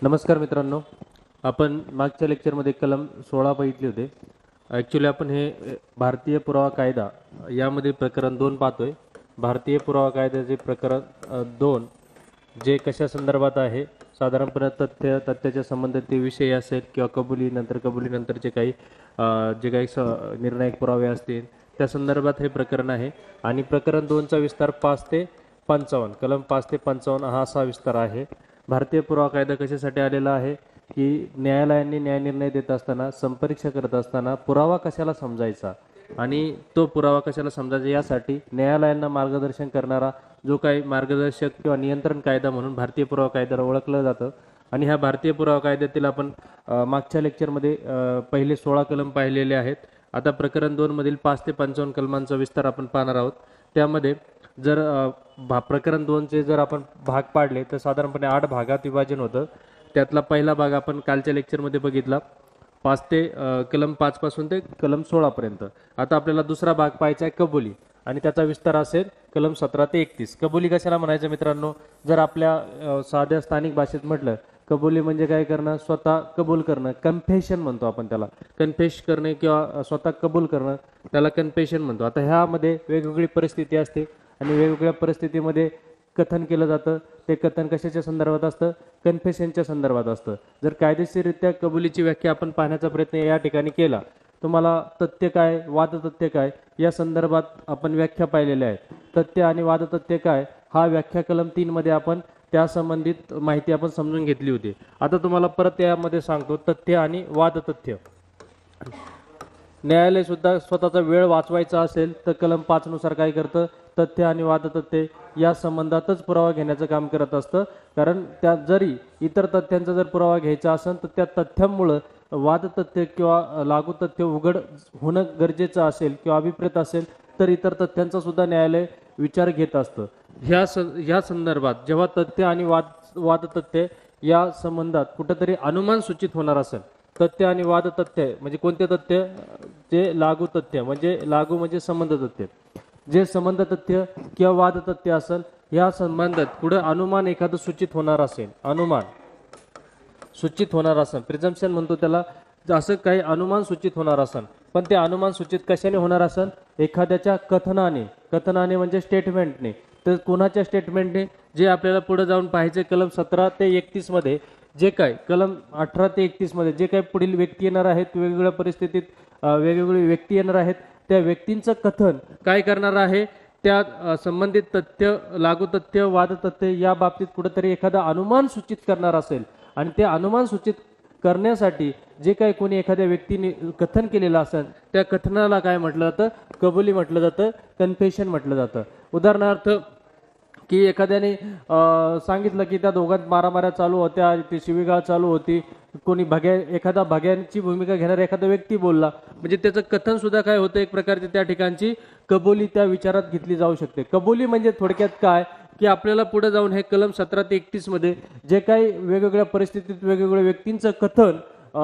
नमस्कार मित्रांनो, आपण मागच्या लेक्चरमध्ये कलम 16 बघितले होते. ॲक्च्युली आपण हे भारतीय पुरावा कायदा यामध्ये प्रकरण 2 पाहतोय. भारतीय पुरावा कायद्याचे प्रकरण 2 जे कशा संदर्भात आहे, साधारणपणे तथ्याच्या संबंधित विषय असेल किंवा कबुलीनंतरचे काही जे काही निर्णायक पुरावे असतील त्या संदर्भात हे प्रकरण आहे. आणि प्रकरण 2चा विस्तार 5 ते 55, कलम 5 ते 55 हा असा विस्तार आहे. भारतीय पुरावा कायदा कशासाठी आलेला आहे की न्यायालयांनी न्यायनिर्णय देत असताना, संपरीक्षा करत असताना पुरावा कशाला समजायचा आणि तो पुरावा कशाला समजायचा यासाठी न्यायालयांना मार्गदर्शन करणारा जो काही मार्गदर्शक किंवा नियंत्रण कायदा म्हणून भारतीय पुरावा कायद्याला ओळखलं जातं. आणि ह्या भारतीय पुरावा कायद्यातील आपण मागच्या लेक्चरमध्ये पहिले 16 कलम पाहिलेले आहेत. आता प्रकरण 2 मधील 5 ते 55 कलमांचा विस्तार आपण पाहणार आहोत. त्यामध्ये जर प्रकरण 2चे जर आपण भाग पाडले तर साधारणपणे 8 भागात विभाजन होतं. त्यातला पहिला भाग आपण कालच्या लेक्चरमध्ये बघितला, 5 ते कलम 5 पासून ते कलम 16 पर्यंत. आता आपल्याला दुसरा भाग पाहायचा आहे कबुली, आणि त्याचा विस्तार असेल कलम 17 ते 31. कबुली कशाला म्हणायचं मित्रांनो, जर आपल्या साध्या स्थानिक भाषेत म्हटलं कबुली म्हणजे काय करणं, स्वतः कबूल करणं, कन्फेशन म्हणतो आपण त्याला. कन्फेश करणे किंवा स्वतः कबूल करणं त्याला कन्फेशन म्हणतो. आता ह्यामध्ये वेगवेगळी परिस्थिती असते आणि वेगवेगळ्या परिस्थितीमध्ये कथन केलं जातं. ते कथन कशाच्या संदर्भात असतं, कन्फेशनच्या संदर्भात असतं. जर कायदेशीररित्या कबुलीची व्याख्या आपण पाहण्याचा प्रयत्न या ठिकाणी केला, तुम्हाला तथ्य काय, वादतथ्य काय या संदर्भात आपण व्याख्या पाहिलेल्या आहेत. तथ्य आणि वादतथ्य काय हा व्याख्या कलम 3 मध्ये आपण त्या संबंधित माहिती आपण समजून घेतली होती. आता तुम्हाला परत यामध्ये सांगतो, तथ्य आणि वादतथ्य. न्यायालय सुद्धा स्वतःचा वेळ वाचवायचा असेल तर कलम 5 नुसार काय करतं, तथ्य आणि वादतथ्य या संबंधातच पुरावा घेण्याचं काम करत असतं. कारण त्या जरी इतर तथ्यांचा जर पुरावा घ्यायचा असेल तर त्या तथ्यांमुळं वादतथ्य किंवा लागू तथ्य उघड होणं गरजेचं असेल किंवा अभिप्रेत असेल तर इतर तथ्यांचा सुद्धा न्यायालय विचार घेत असतं. ह्या संदर्भात जेव्हा तथ्य आणि वादतथ्य या संबंधात कुठंतरी अनुमान सूचित होणार असेल, तथ्य आणि वादतथ्य म्हणजे कोणते तथ्य, जे लागू तथ्य म्हणजे लागू म्हणजे संबंध तथ्य, जे संबंध तथ्य किंवा वाद तथ्य असेल या संबंधात पुढे अनुमान एखादं सूचित होणार असेल, अनुमान सूचित होणार असेल, प्रिझम्पशन म्हणतो त्याला, असं काही अनुमान सूचित होणार असेल. पण ते अनुमान सूचित कशाने होणार असेल, एखाद्याच्या कथनाने. कथनाने म्हणजे स्टेटमेंटने. तर कोणाच्या स्टेटमेंटने, जे आपल्याला पुढे जाऊन पाहायचे कलम 17 ते 31 मध्ये, जे काय कलम 18 ते 31 मध्ये जे काही पुढील व्यक्ती येणार आहेत, वेगवेगळ्या परिस्थितीत वेगवेगळी व्यक्ती येणार आहेत, त्या व्यक्तींचं कथन काय करणार आहे, त्या संबंधित तथ्य, लागू तथ्य, वाद तथ्य या बाबतीत कुठेतरी एखादा अनुमान सूचित करणार असेल. आणि ते अनुमान सूचित करण्यासाठी जे काही कोणी एखाद्या व्यक्तीने कथन केलेलं असेल त्या कथनाला काय म्हटलं जातं, कबुली म्हटलं जातं, कन्फेशन म्हटलं जातं. उदाहरणार्थ की एखाद्याने सांगितलं की त्या दोघांत मारामाऱ्या चालू होत्या, ती शिवीगाळ चालू होती, कोणी एखादा भग्यांची भूमिका घेणारा एखादा व्यक्ती बोलला, म्हणजे त्याचं कथन सुद्धा काय होतं, एक प्रकारची त्या ठिकाणची कबुली त्या विचारात घेतली जाऊ शकते. कबुली म्हणजे थोडक्यात काय की आपल्याला पुढे जाऊन हे कलम 17 ते 31 मध्ये जे काही वेगवेगळ्या परिस्थितीत वेगवेगळ्या व्यक्तींचं कथन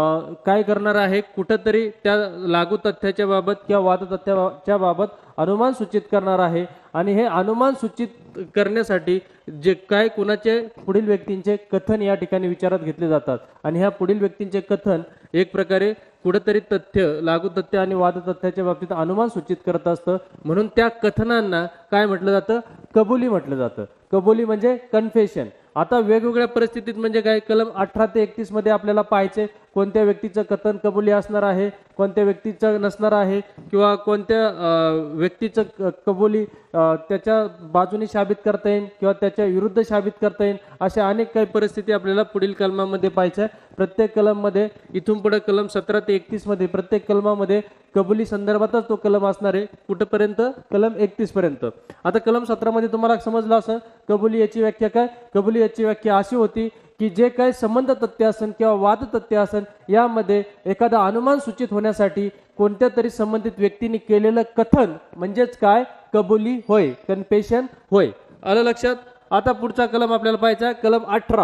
काय करणार आहे, कुठंतरी त्या लागू तथ्याच्या बाबत किंवा वाद तथ्याच्या बाबत अनुमान सूचित करणार आहे. आणि हे अनुमान सूचित करण्यासाठी जे काय कुणाचे पुढील व्यक्तींचे कथन या ठिकाणी विचारात घेतले जातात. आणि ह्या पुढील व्यक्तींचे कथन एक प्रकारे कुठेतरी तथ्य, लागू तथ्य आणि वाद तथ्याच्या बाबतीत अनुमान सूचित करत असतं. म्हणून त्या कथनांना काय म्हटलं जातं, कबुली म्हटलं जातं. कबुली म्हणजे कन्फेशन. आता वेगवेगळ्या परिस्थितीत म्हणजे काय, कलम 18 ते 31 मध्ये आपल्याला पाहायचे कोणत्या व्यक्तीचं कथन कबुली असणार आहे, कोणत्या व्यक्तीचं नसणार आहे, किंवा कोणत्या व्यक्तीचं कबुली त्याच्या बाजूने साबित करता येईल किंवा त्याच्या विरुद्ध साबित करता येईल. अशा अनेक काही परिस्थिती आपल्याला पुढील कलमामध्ये पाहायच्या. प्रत्येक कलममध्ये इथून पुढे कलम 17 ते 31 मध्ये प्रत्येक कलमामध्ये कबुली संदर्भातच तो कलम असणार आहे. कुठपर्यंत, कलम 31 पर्यंत. आता कलम 17 मध्ये तुम्हाला समजलं असं कबुली याची व्याख्या काय. कबुली याची व्याख्या अशी होती की जे काही संबंध तथ्य असेल किंवा वाद तथ्य असेल यामध्ये एखादा अनुमान सूचित होण्यासाठी कोणत्या तरी संबंधित व्यक्तीने केलेलं कथन म्हणजेच काय, कबुली होय, कन्फेशन होय. आलं लक्षात. आता पुढचा कलम आपल्याला पाहायचा कलम 18,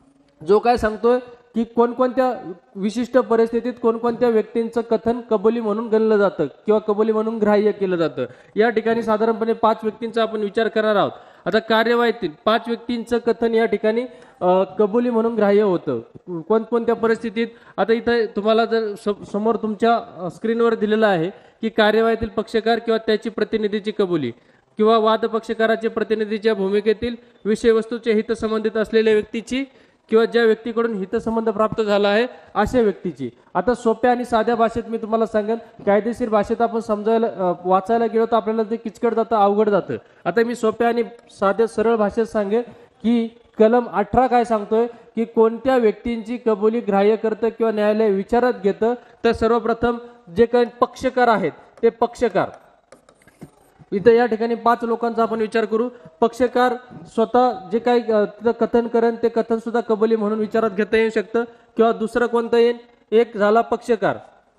जो काय सांगतोय की कोणकोणत्या विशिष्ट परिस्थितीत कोणकोणत्या व्यक्तींचं कथन कबुली म्हणून गणलं जातं किंवा कबुली म्हणून ग्राह्य केलं जातं. या ठिकाणी साधारणपणे 5 व्यक्तींचा आपण विचार करणार आहोत. आता कार्यवाहीतील 5 व्यक्तींचं कथन या ठिकाणी कबुली म्हणून ग्राह्य होतं. कोणकोणत्या परिस्थितीत, आता इथं तुम्हाला जर समोर तुमच्या स्क्रीनवर दिलेलं आहे की कार्यवाहीतील पक्षकार किंवा त्याची प्रतिनिधीची कबुली किंवा वाद पक्षकाराचे प्रतिनिधीच्या भूमिकेतील विषयवस्तूचे हितसंबंधित असलेल्या व्यक्तीची किंवा ज्या व्यक्तीकडून हितसंबंध प्राप्त झाला आहे अशा व्यक्तीची. आता सोप्या आणि साध्या भाषेत मी तुम्हाला सांगेन, कायदेशीर भाषेत आपण समजायला वाचायला गेलो तर आपल्याला ते किचकट जातं, अवघड जातं. आता मी सोप्या आणि साध्या सरळ भाषेत सांगेन की कलम 18 काय सांगतोय की कोणत्या व्यक्तींची कबुली ग्राह्य करतं किंवा न्यायालय विचारात घेतं. तर सर्वप्रथम जे काही पक्षकार आहेत ते पक्षकार, इथं या ठिकाणी 5 लोकांचा आपण विचार करू. पक्षकार स्वतः जे काही तिथं कथन करेन ते कथन सुद्धा कबुली म्हणून विचारात घेता येऊ शकतं. किंवा दुसरं कोणतं येईल, एक झाला पक्षकार,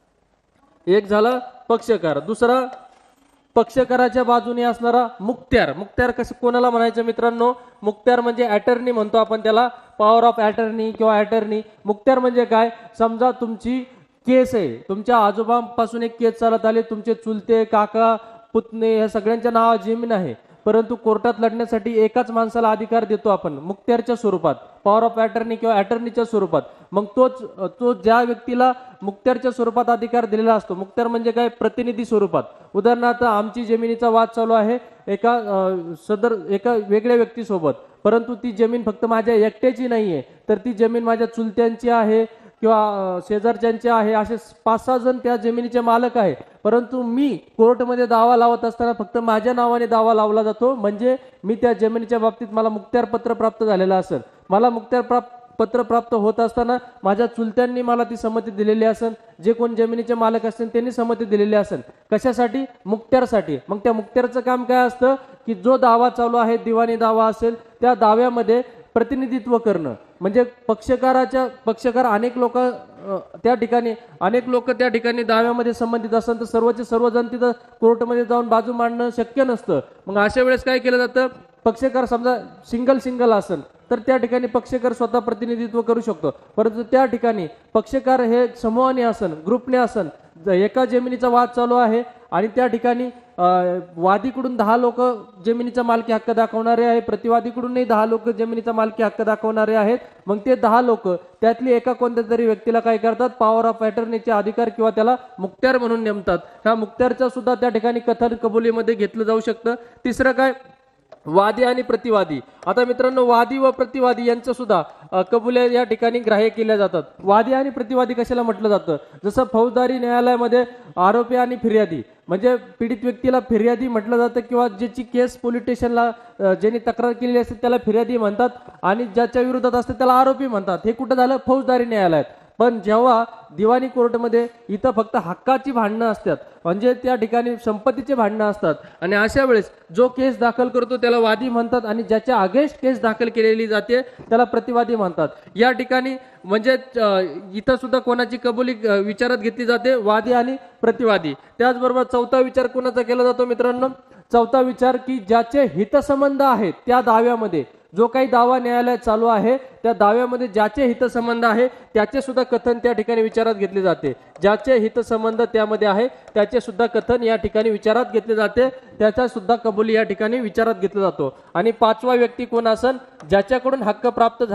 दुसरा पक्षकाराच्या बाजूने असणारा मुक्त्यार. मुक्त्यार कसं कोणाला म्हणायचं मित्रांनो, मुक्त्यार म्हणजे अटर्नी म्हणतो आपण त्याला, पॉवर ऑफ अटर्नी किंवा अटर्नी. मुक्त्यार म्हणजे काय, समजा तुमची केस आहे, तुमच्या आजोबांपासून एक केस चालत आली, तुमचे चुलते, काका, पुतणे या सगळ्यांच्या नावावर जमीन आहे, परंतु कोर्टात लढण्यासाठी एकाच माणसाला अधिकार देतो आपण मुक्त्यारच्या स्वरूपात, पॉवर ऑफ अटर्नी किंवा अटर्नीच्या स्वरूपात. मग तो ज्या व्यक्तीला मुक्त्यारच्या स्वरूपात अधिकार दिलेला असतो, मुक्त्यार म्हणजे काय, प्रतिनिधी स्वरूपात. उदाहरणार्थ आमची जमिनीचा वाद चालू आहे एका वेगळ्या व्यक्तीसोबत, परंतु ती जमीन फक्त माझ्या एकट्याची नाहीये, तर ती जमीन माझ्या चुलत्यांची आहे किंवा शेजारच्यांचे आहे, असे 5-6 जण त्या जमिनीचे मालक आहे. परंतु मी कोर्टमध्ये दावा लावत असताना फक्त माझ्या नावाने दावा लावला जातो, म्हणजे मी त्या जमिनीच्या बाबतीत मला मुक्त्यार पत्र प्राप्त झालेलं असेल. मला मुक्त्यार पत्र प्राप्त होत असताना माझ्या चुलत्यांनी मला ती संमती दिलेली असेल, जे कोण जमिनीचे मालक असतील त्यांनी संमती दिलेली असेल. कशासाठी, मुक्त्यारसाठी. मग त्या मुक्त्यारचं काम काय असतं की जो दावा चालू आहे, दिवाणी दावा असेल, त्या दाव्यामध्ये प्रतिनिधित्व करणं. म्हणजे पक्षकार अनेक लोक त्या ठिकाणी दाव्यामध्ये संबंधित असतात, तर सर्वचे सर्वजण तिथं कोर्टमध्ये जाऊन बाजू मांडणं शक्य नसतं. मग अशा वेळेस काय केलं जातं, पक्षकार समजा सिंगल असेल तर त्या ठिकाणी पक्षकार स्वतः प्रतिनिधित्व करू शकतो. परंतु त्या ठिकाणी पक्षकार हे समूहाने असन, ग्रुपने असन, एका जमिनीचा वाद चालू आहे आणि त्या ठिकाणी वादीकडून 10 लोक जमिनीचा मालकी हक्क दाखवणारे आहे, प्रतिवादीकडूनही 10 लोक जमिनीचा मालकी हक्क दाखवणारे आहेत. मग ते 10 लोक त्यातली एका कोणत्या तरी व्यक्तीला काय करतात, पॉवर ऑफ अटर्नीचे अधिकार किंवा त्याला मुक्त्यार म्हणून नेमतात. ह्या मुक्त्यारचा सुद्धा त्या ठिकाणी कथन कबुलीमध्ये घेतलं जाऊ शकतं. तिसरं काय, वादी आणि प्रतिवादी. आता मित्रांनो, वादी व प्रतिवादी यांचं सुद्धा कबुल्या या ठिकाणी ग्राह्य केल्या जातात. वादी आणि प्रतिवादी कशाला म्हटलं जातं, जसं फौजदारी न्यायालयामध्ये आरोपी आणि फिर्यादी, म्हणजे पीडित व्यक्तीला फिर्यादी म्हटलं जातं किंवा ज्याची केस पोलीस स्टेशनला ज्यांनी तक्रार केलेली असते त्याला फिर्यादी म्हणतात, आणि ज्याच्या विरोधात असते त्याला आरोपी म्हणतात. हे कुठं झालं, फौजदारी न्यायालयात. पण जेव्हा दिवाणी कोर्टमध्ये इथं फक्त हक्काची भांडणं असतात, म्हणजे त्या ठिकाणी संपत्तीचे भांडणं असतात, आणि अशा वेळेस जो केस दाखल करतो त्याला वादी म्हणतात, आणि ज्याच्या अगेन्स्ट केस दाखल केलेली जाते त्याला प्रतिवादी म्हणतात. या ठिकाणी म्हणजे इथं सुद्धा कोणाची कबुली विचारात घेतली जाते, वादी आणि प्रतिवादी. त्याचबरोबर चौथा विचार कोणाचा केला जातो मित्रांनो, चौथा विचार की ज्याचे हितसंबंध आहेत त्या दाव्यामध्ये, जो काही दावा न्यायालयात चालू आहे त्या दाव्यामध्ये ज्याचे हितसंबंध आहे त्याचे सुद्धा कथन त्या ठिकाणी विचारात घेतले जाते. ज्याचे हितसंबंध त्यामध्ये आहे त्याचे सुद्धा कथन या ठिकाणी विचारात घेतले जाते, त्याचा सुद्धा कबुली या ठिकाणी विचारात घेतला जातो. आणि 5वा व्यक्ती कोण असेल, ज्याच्याकडून हक्क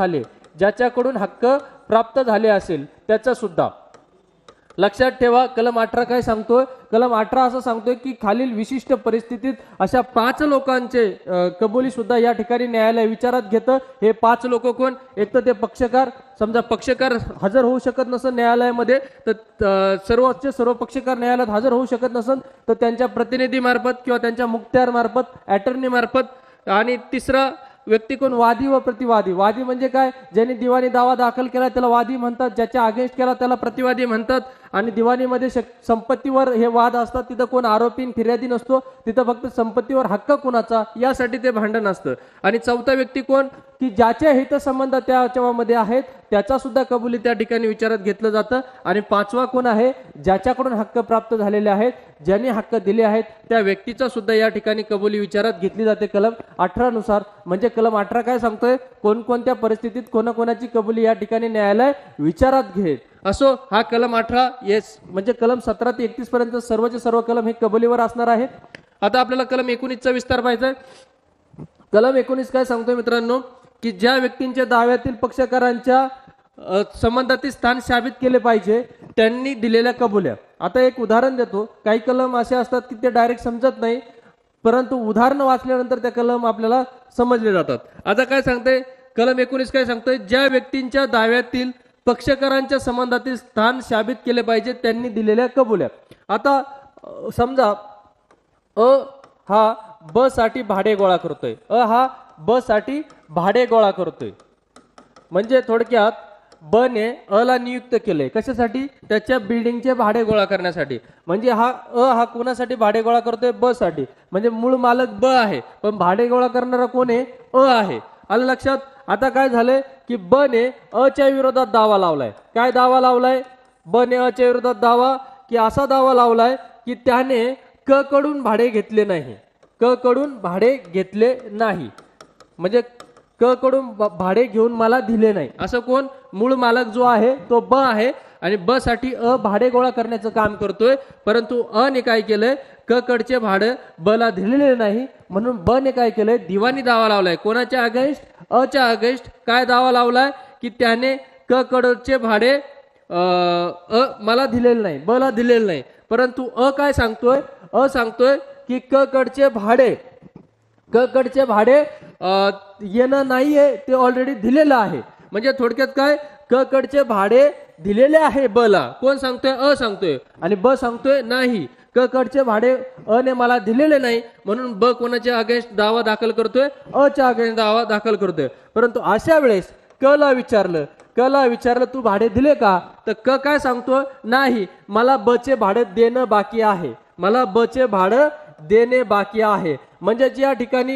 प्राप्त झाले असेल त्याचा सुद्धा. लक्षात ठेवा, कलम 18 काय सांगतोय, कलम 18 असं सांगतोय की खालील विशिष्ट परिस्थितीत अशा 5 लोकांचे कबुली सुद्धा या ठिकाणी न्यायालय विचारात घेतं. हे 5 लोक कोण, एक तर ते पक्षकार, समजा पक्षकार हजर होऊ शकत नसेल न्यायालयामध्ये, तर सर्व पक्षकार न्यायालयात हजर होऊ शकत नसेल तर त्यांच्या प्रतिनिधी मार्फत किंवा त्यांच्या मुक्त्यार मार्फत, अटर्नी मार्फत. आणि तिसरा व्यक्ती कोण, वादी व प्रतिवादी. वादी म्हणजे काय, ज्यांनी दिवाणी दावा दाखल केला त्याला वादी म्हणतात, ज्याच्या अगेन्स्ट केला त्याला प्रतिवादी म्हणतात. आणि दिवाणीमध्ये संपत्तीवर हे वाद असतात, तिथं कोण आरोपी फिर्यादी नसतो, तिथं फक्त संपत्तीवर हक्क कोणाचा यासाठी ते भांडण असतं. आणि चौथा व्यक्ती कोण, की ज्याचे हितसंबंध त्याच्यामध्ये आहेत त्याचा सुद्धा कबुली त्या ठिकाणी विचारात घेतलं जातं. आणि 5वा कोण आहे, ज्याच्याकडून हक्क प्राप्त झालेले आहेत, ज्यांनी हक्क दिले आहेत त्या व्यक्तीचा सुद्धा या ठिकाणी कबुली विचारात घेतली जाते कलम 18 नुसार. म्हणजे कलम 18 काय सांगतोय, कोणकोणत्या परिस्थितीत कोणाकोणाची कबुली या ठिकाणी न्यायालय विचारात घेत. असो, हा कलम 18 म्हणजे कलम 17 ते 31 पर्यंत सर्वचे सर्व कलम हे कबुलीवर असणार आहे. आता आपल्याला कलम 19चा विस्तार पाहायचा आहे. कलम 19 काय सांगतोय मित्रांनो, की ज्या व्यक्तींच्या दाव्यातील पक्षकारांच्या संबंधातील स्थान साबित केले पाहिजे त्यांनी दिलेल्या कबुल्या. आता एक उदाहरण देतो. काही कलम असे असतात की ते डायरेक्ट समजत नाही, परंतु उदाहरण वाचल्यानंतर त्या कलम आपल्याला समजले जातात. आता काय सांगते कलम 19 काय सांगतोय, ज्या व्यक्तींच्या दाव्यातील पक्षकारांच्या संबंधातील स्थान साबित केले पाहिजे त्यांनी दिलेल्या कबुल्या. आता समजा अ हा ब साठी भाडे गोळा करतोय, हा ब साठी भाडे गोळा करतोय. म्हणजे थोडक्यात ब ने अ ला नियुक्त केले कशासाठी, त्याच्या बिल्डिंगचे भाडे गोळा करण्यासाठी. म्हणजे हा कोणासाठी भाडे गोळा करतोय, ब साठी. म्हणजे मूळ मालक ब आहे, पण भाडे गोळा करणारा कोण आहे, अ आहे. आलं लक्षात. आता काय झालंय की ब ने अ च्या विरोधात दावा लावलाय. काय दावा लावलाय, ब ने अ च्या विरोधात दावा, की असा दावा लावलाय की त्याने क कडून भाडे घेतले नाही. क कडून भाडे घेतले नाही म्हणजे क कडून भाडे घेऊन मला दिले नाही. असं कोण, मूळ मालक जो आहे तो ब आहे आणि ब साठी अ भाडे गोळा करण्याचं काम करतोय. परंतु अ ने काय केलंय, क कडचे भाडे ब ला दिलेले नाही, म्हणून ब ने काय केलंय, दिवाणी दावा लावलाय. कोणाच्या अगेन्स्ट, अ च्या अगेन्स्ट. काय दावा लावलाय, की त्याने क कडचे भाडे मला दिलेले नाही, ब ला दिलेले नाही. परंतु अ काय सांगतोय, अ सांगतोय की क कडचे भाडे येणं नाहीये, ते ऑलरेडी दिलेलं आहे. म्हणजे थोडक्यात काय, क कडचे भाडे दिलेले आहे ब ला. कोण सांगतोय, अ सांगतोय. आणि ब सांगतोय नाही, क कडचे भाडे अ ने मला दिलेले नाही, म्हणून ब कोणाच्या अगेन्स्ट दावा दाखल करतोय, अ च्या अगेन्स्ट दावा दाखल करतोय. परंतु अशा वेळेस क ला विचारलं तू भाडे दिले का, तर क काय सांगतो, नाही, मला ब चे भाडे देणं बाकी आहे, मला ब चे भाडं देणे बाकी आहे. म्हणजे या ठिकाणी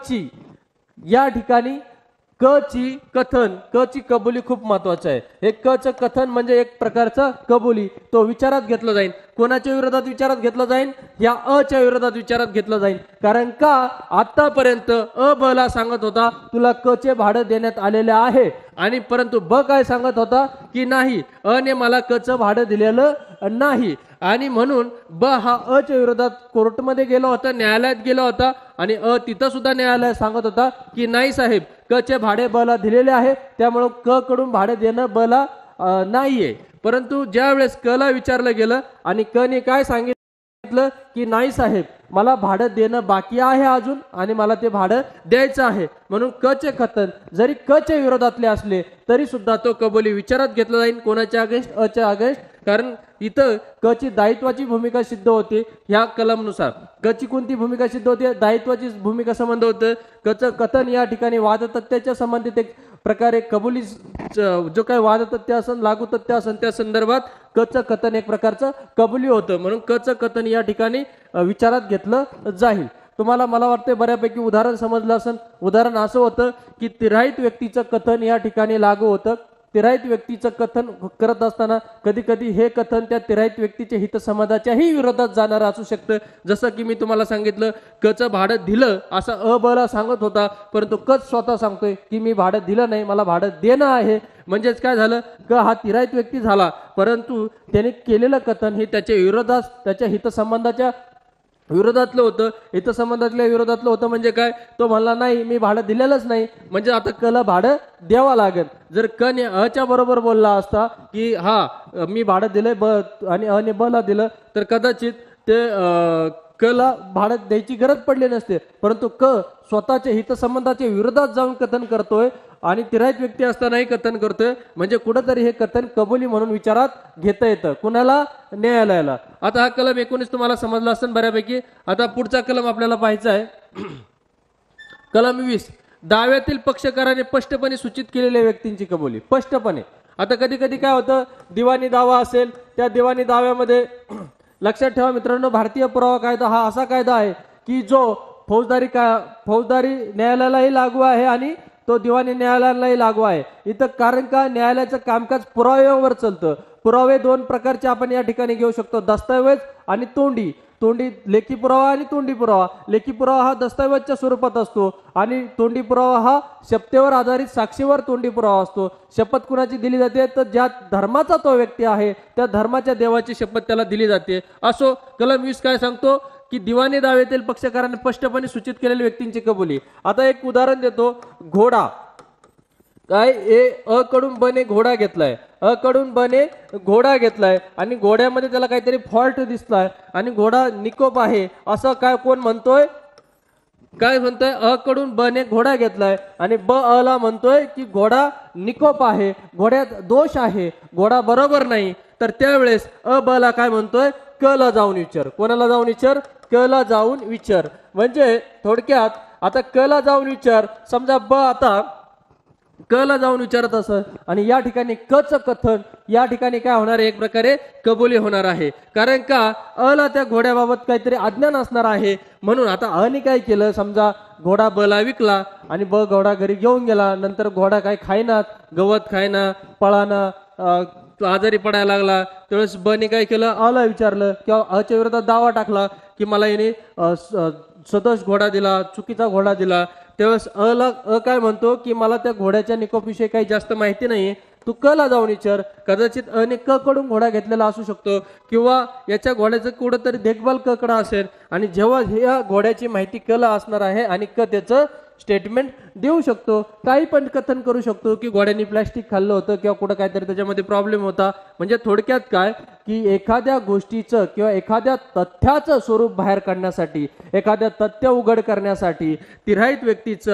क ची कथन, क ची कबुली खूप महत्वाचं आहे. हे क च कथन म्हणजे एक प्रकारचा कबुली, तो विचारात घेतला जाईल. कोणाच्या विरोधात विचारात घेतला जाईल, या अ च्या विरोधात विचारात घेतला जाईल. कारण का, आतापर्यंत अ ब ला सांगत होता तुला क चे भाडं देण्यात आलेले आहे, आणि परंतु ब काय सांगत होता की नाही, अ ने मला क चं भाडं दिलेलं नाही. आणि म्हणून ब हा अ च्या विरोधात कोर्टमध्ये गेला होता, न्यायालयात गेला होता, आणि अ तिथं सुद्धा न्यायालय सांगत होता की नाही साहेब, क चे भाडे ब ला दिलेले आहे, त्यामुळे क कडून भाडे देणं ब ला नाहीये. परंतु ज्या वेळेस क ला विचारलं गेलं आणि क ने काय सांगितलं की नाही साहेब, मला भाडं देणं बाकी आहे अजून, आणि मला ते भाडं द्यायचं आहे, म्हणून क चे कथन जरी क च्या विरोधातले असले तरी सुद्धा तो कबुली विचारात घेतला जाईल. कोणाच्या अगेन्स्ट, अ च्या अगेन्स्ट. कारण इथं क ची दायित्वाची भूमिका सिद्ध होते. ह्या कलमनुसार क ची कोणती भूमिका सिद्ध होते, दायित्वाची भूमिका संबंध होतं. क चं कथन या ठिकाणी वादतथ्याच्या संबंधित एक प्रकारे कबुली जो काही वादतथ्य असन, लागू तथ्य असन, त्या संदर्भात क चं कथन एक प्रकारचं कबुली होतं, म्हणून क चं कथन या ठिकाणी विचारात घेतलं जाईल. तुम्हाला मला वाटतं बऱ्यापैकी उदाहरण समजलं असेल. उदाहरण असं होतं की तिराहित व्यक्तीचं कथन या ठिकाणी लागू होतं. तिराहित व्यक्तीचं कथन करत असताना कधी कधी हे कथन त्या तिराहित व्यक्तीच्या हितसंवादाच्याही विरोधात जाणार असू शकतं. जसं की मी तुम्हाला सांगितलं, क चं भाडं दिलं असं अ ब ला सांगत होता, परंतु क स्वतः सांगतोय की मी भाडं दिलं नाही, मला भाडं देणं आहे. म्हणजेच काय झालं, क हा तिराहित व्यक्ती झाला, परंतु त्याने केलेलं कथन हे त्याच्या विरोधात, त्याच्या हितसंबंधाच्या विरोधातलं होतं. हितसंबंधातल्या विरोधातलं होतं म्हणजे काय, तो म्हणला नाही, मी भाडं दिलेलंच नाही, म्हणजे आता क ला भाडं द्यावं लागेल. जर क ने अ च्या बरोबर बोलला असता की हा मी भाडं दिलंय ब, आणि अ ने ब ला दिलं, तर कदाचित ते क ला भाडं द्यायची गरज पडली नसते. परंतु क स्वतःच्या हितसंबंधाच्या विरोधात जाऊन कथन करतोय आणि तिराहित व्यक्ती असतानाही कथन करतोय, म्हणजे कुठंतरी हे कथन कबुली म्हणून विचारात घेता येतं. कुणाला, न्यायालयाला. आता हा कलम 19 तुम्हाला समजला असेल बऱ्यापैकी. आता पुढचा कलम आपल्याला पाहायचा आहे, कलम 20, दाव्यातील पक्षकाराने स्पष्टपणे सूचित केलेल्या व्यक्तींची कबुली. स्पष्टपणे. आता कधी कधी काय होतं, दिवाणी दावा असेल, त्या दिवाणी दाव्यामध्ये लक्षात ठेवा मित्रांनो, भारतीय पुरावा कायदा हा असा कायदा आहे की जो फौजदारी न्यायालयालाही लागू आहे आणि तो दिवाणी न्यायालयालाही लागू आहे. इथं कारण का, न्यायालयाचं कामकाज पुराव्यावर चालतं. पुरावे दोन प्रकारचे आपण या ठिकाणी घेऊ शकतो, दस्तऐवज आणि तोंडी. लेखी पुरावा आणि तोंडी पुरावा. लेखी पुरावा हा दस्तऐवजच्या स्वरूपात असतो आणि तोंडी पुरावा हा शपथेवर आधारित साक्षीवर तोंडी पुरावा असतो. शपथ कुणाची दिली जाते, तर ज्या धर्माचा तो व्यक्ती आहे त्या धर्माच्या देवाची शपथ त्याला दिली जाते. असो, कलम 20 काय सांगतो की दिवाणी दाव्यातील पक्षकाराने स्पष्टपणे सूचित केलेल्या व्यक्तींची कबुली. आता एक उदाहरण देतो. घोडा काय अ कडून ब ने घोडा घेतलाय, अ कडून ब ने घोडा घेतलाय आणि घोड्यामध्ये त्याला काहीतरी फॉल्ट दिसलाय आणि घोडा निकोप आहे असं काय कोण म्हणतोय? काय म्हणतोय? अ कडून ब ने घोडा घेतलाय आणि ब अ ला म्हणतोय की घोडा निकोप आहे, घोड्यात दोष आहे, घोडा बरोबर नाही. तर त्यावेळेस अ ब ला काय म्हणतोय? क ला जाऊन विचार. कोणाला जाऊन विचार? क ला जाऊन विचार. म्हणजे थोडक्यात आता क ला जाऊन विचार. समजा ब आता क ला जाऊन विचारत असं आणि या ठिकाणी क च कथन या ठिकाणी काय होणार आहे? एक प्रकारे कबुली होणार आहे. कारण का अ ला त्या घोड्याबाबत काहीतरी अज्ञान असणार आहे. म्हणून आता अ ने काय केलं? समजा घोडा ब ला विकला आणि ब घोडा घरी घेऊन गेला. नंतर घोडा काय खायना, गवत खायना, पळाना, आजारी पडायला लागला. त्यावेळेस ब ने काय केलं? अ ला विचारलं किंवा अ च्या विरोधात दावा टाकला की मला याने सदोष घोडा दिला, चुकीचा घोडा दिला. त्यावेळेस अ काय म्हणतो की मला त्या घोड्याच्या निकोपविषयी काही जास्त माहिती नाहीये, तू क ला जाऊन विचार. कदाचित अ ने क कडून घोडा घेतलेला असू शकतो किंवा याच्या घोड्याचं कुठंतरी देखभाल क कडे असेल आणि जेव्हा ह्या घोड्याची माहिती क ला असणार आहे आणि क त्याचं स्टेटमेंट देऊ शकतो. काही पण कथन करू शकतो की घोड्याने प्लॅस्टिक खाल्लं होतं किंवा कुठं काहीतरी त्याच्यामध्ये प्रॉब्लेम होता. म्हणजे थोडक्यात काय की एखाद्या गोष्टीचं किंवा एखाद्या तथ्याचं स्वरूप बाहेर काढण्यासाठी, एखाद्या तथ्य उघड करण्यासाठी तिराहित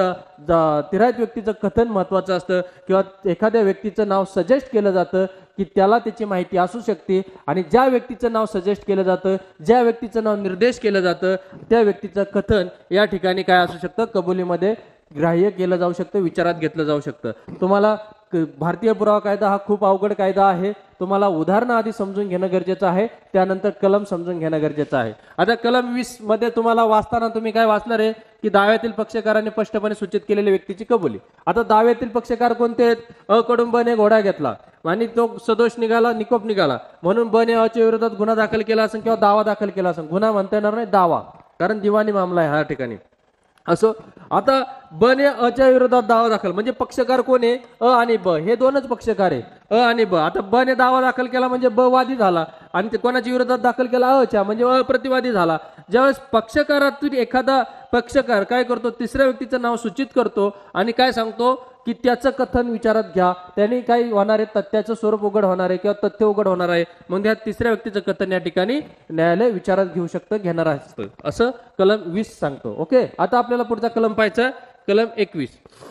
व्यक्तीचं कथन महत्वाचं असतं किंवा एखाद्या व्यक्तीचं नाव सजेस्ट केलं जातं की त्याला त्याची माहिती असू शकते आणि ज्या व्यक्तीचं नाव सजेस्ट केलं जातं, ज्या व्यक्तीचं नाव निर्देश केलं जातं त्या व्यक्तीचं कथन या ठिकाणी काय असू शकतं? कबुलीमध्ये ग्राह्य केलं जाऊ शकतं, विचारात घेतलं जाऊ शकतं. तुम्हाला भारतीय पुरावा कायदा हा खूप अवघड कायदा आहे. तुम्हाला उदाहरणं आधी समजून घेणं गरजेचं आहे, त्यानंतर कलम समजून घेणं गरजेचं आहे. आता कलम 20 मध्ये तुम्हाला वाचताना तुम्ही काय वाचणार आहे की दाव्यातील पक्षकाराने स्पष्टपणे सूचित केलेल्या व्यक्तीची कबुली. आता दाव्यातील पक्षकार कोणते आहेत? अ कडून ब ने घोडा घेतला आणि तो सदोष निघाला, निकोप निघाला, म्हणून ब ने अ च्या विरोधात गुन्हा दाखल केला असेल किंवा दावा दाखल केला असेल. गुन्हा म्हणता येणार नाही, दावा, कारण दिवाणी मामला आहे ह्या ठिकाणी. असो, आता ब ने अ च्या विरोधात दावा दाखल म्हणजे पक्षकार कोण आहे? अ आणि ब हे दोनच पक्षकार आहे, अ आणि ब. आता ब ने दावा दाखल केला म्हणजे ब वादी झाला आणि ते कोणाच्या विरोधात दाखल केला? अ च्या, म्हणजे अ प्रतिवादी झाला. ज्यावेळेस पक्षकारातून एखादा पक्षकार काय करतो? तिसऱ्या व्यक्तीचं नाव सूचित करतो आणि काय सांगतो की त्याचं कथन विचारात घ्या, त्यांनी काय होणार आहे? तथ्याचं स्वरूप उघड होणार आहे किंवा तथ्य उघड होणार आहे. मग त्या तिसऱ्या व्यक्तीचं कथन या ठिकाणी न्यायालय विचारात घेऊ शकतं, घेणार असतं, असं कलम 20 सांगतो. ओके, आता आपल्याला पुढचा कलम पाहायचा, कलम 21.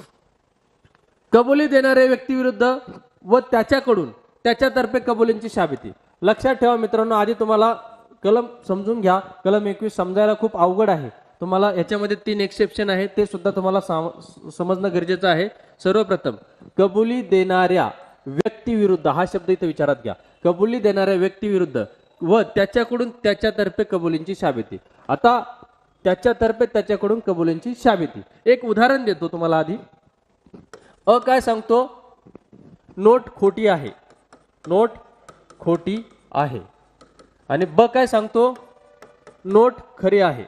कबुली देणारे व्यक्तीविरुद्ध व त्याच्याकडून त्याच्यातर्फे कबुलींची साबिती. लक्षात ठेवा मित्रांनो, आधी तुम्हाला कलम समजून घ्या. कलम 21 समजायला खूप अवघड आहे. तुम्हाला याच्यामध्ये 3 एक्सेप्शन आहे, ते सुद्धा तुम्हाला समजणं गरजेचं आहे. सर्वप्रथम कबुली देणाऱ्या व्यक्तीविरुद्ध हा शब्द इथे विचारात घ्या. कबुली देणाऱ्या व्यक्तीविरुद्ध व त्याच्याकडून त्याच्यातर्फे कबुलींची साबिती. आता त्याच्यातर्फे त्याच्याकडून कबुलींची साबिती, एक उदाहरण देतो तुम्हाला आधी. अ काय सांगतो? नोट खोटी आहे, नोट खोटी आहे. आणि ब काय सांगतो? नोट खरी आहे,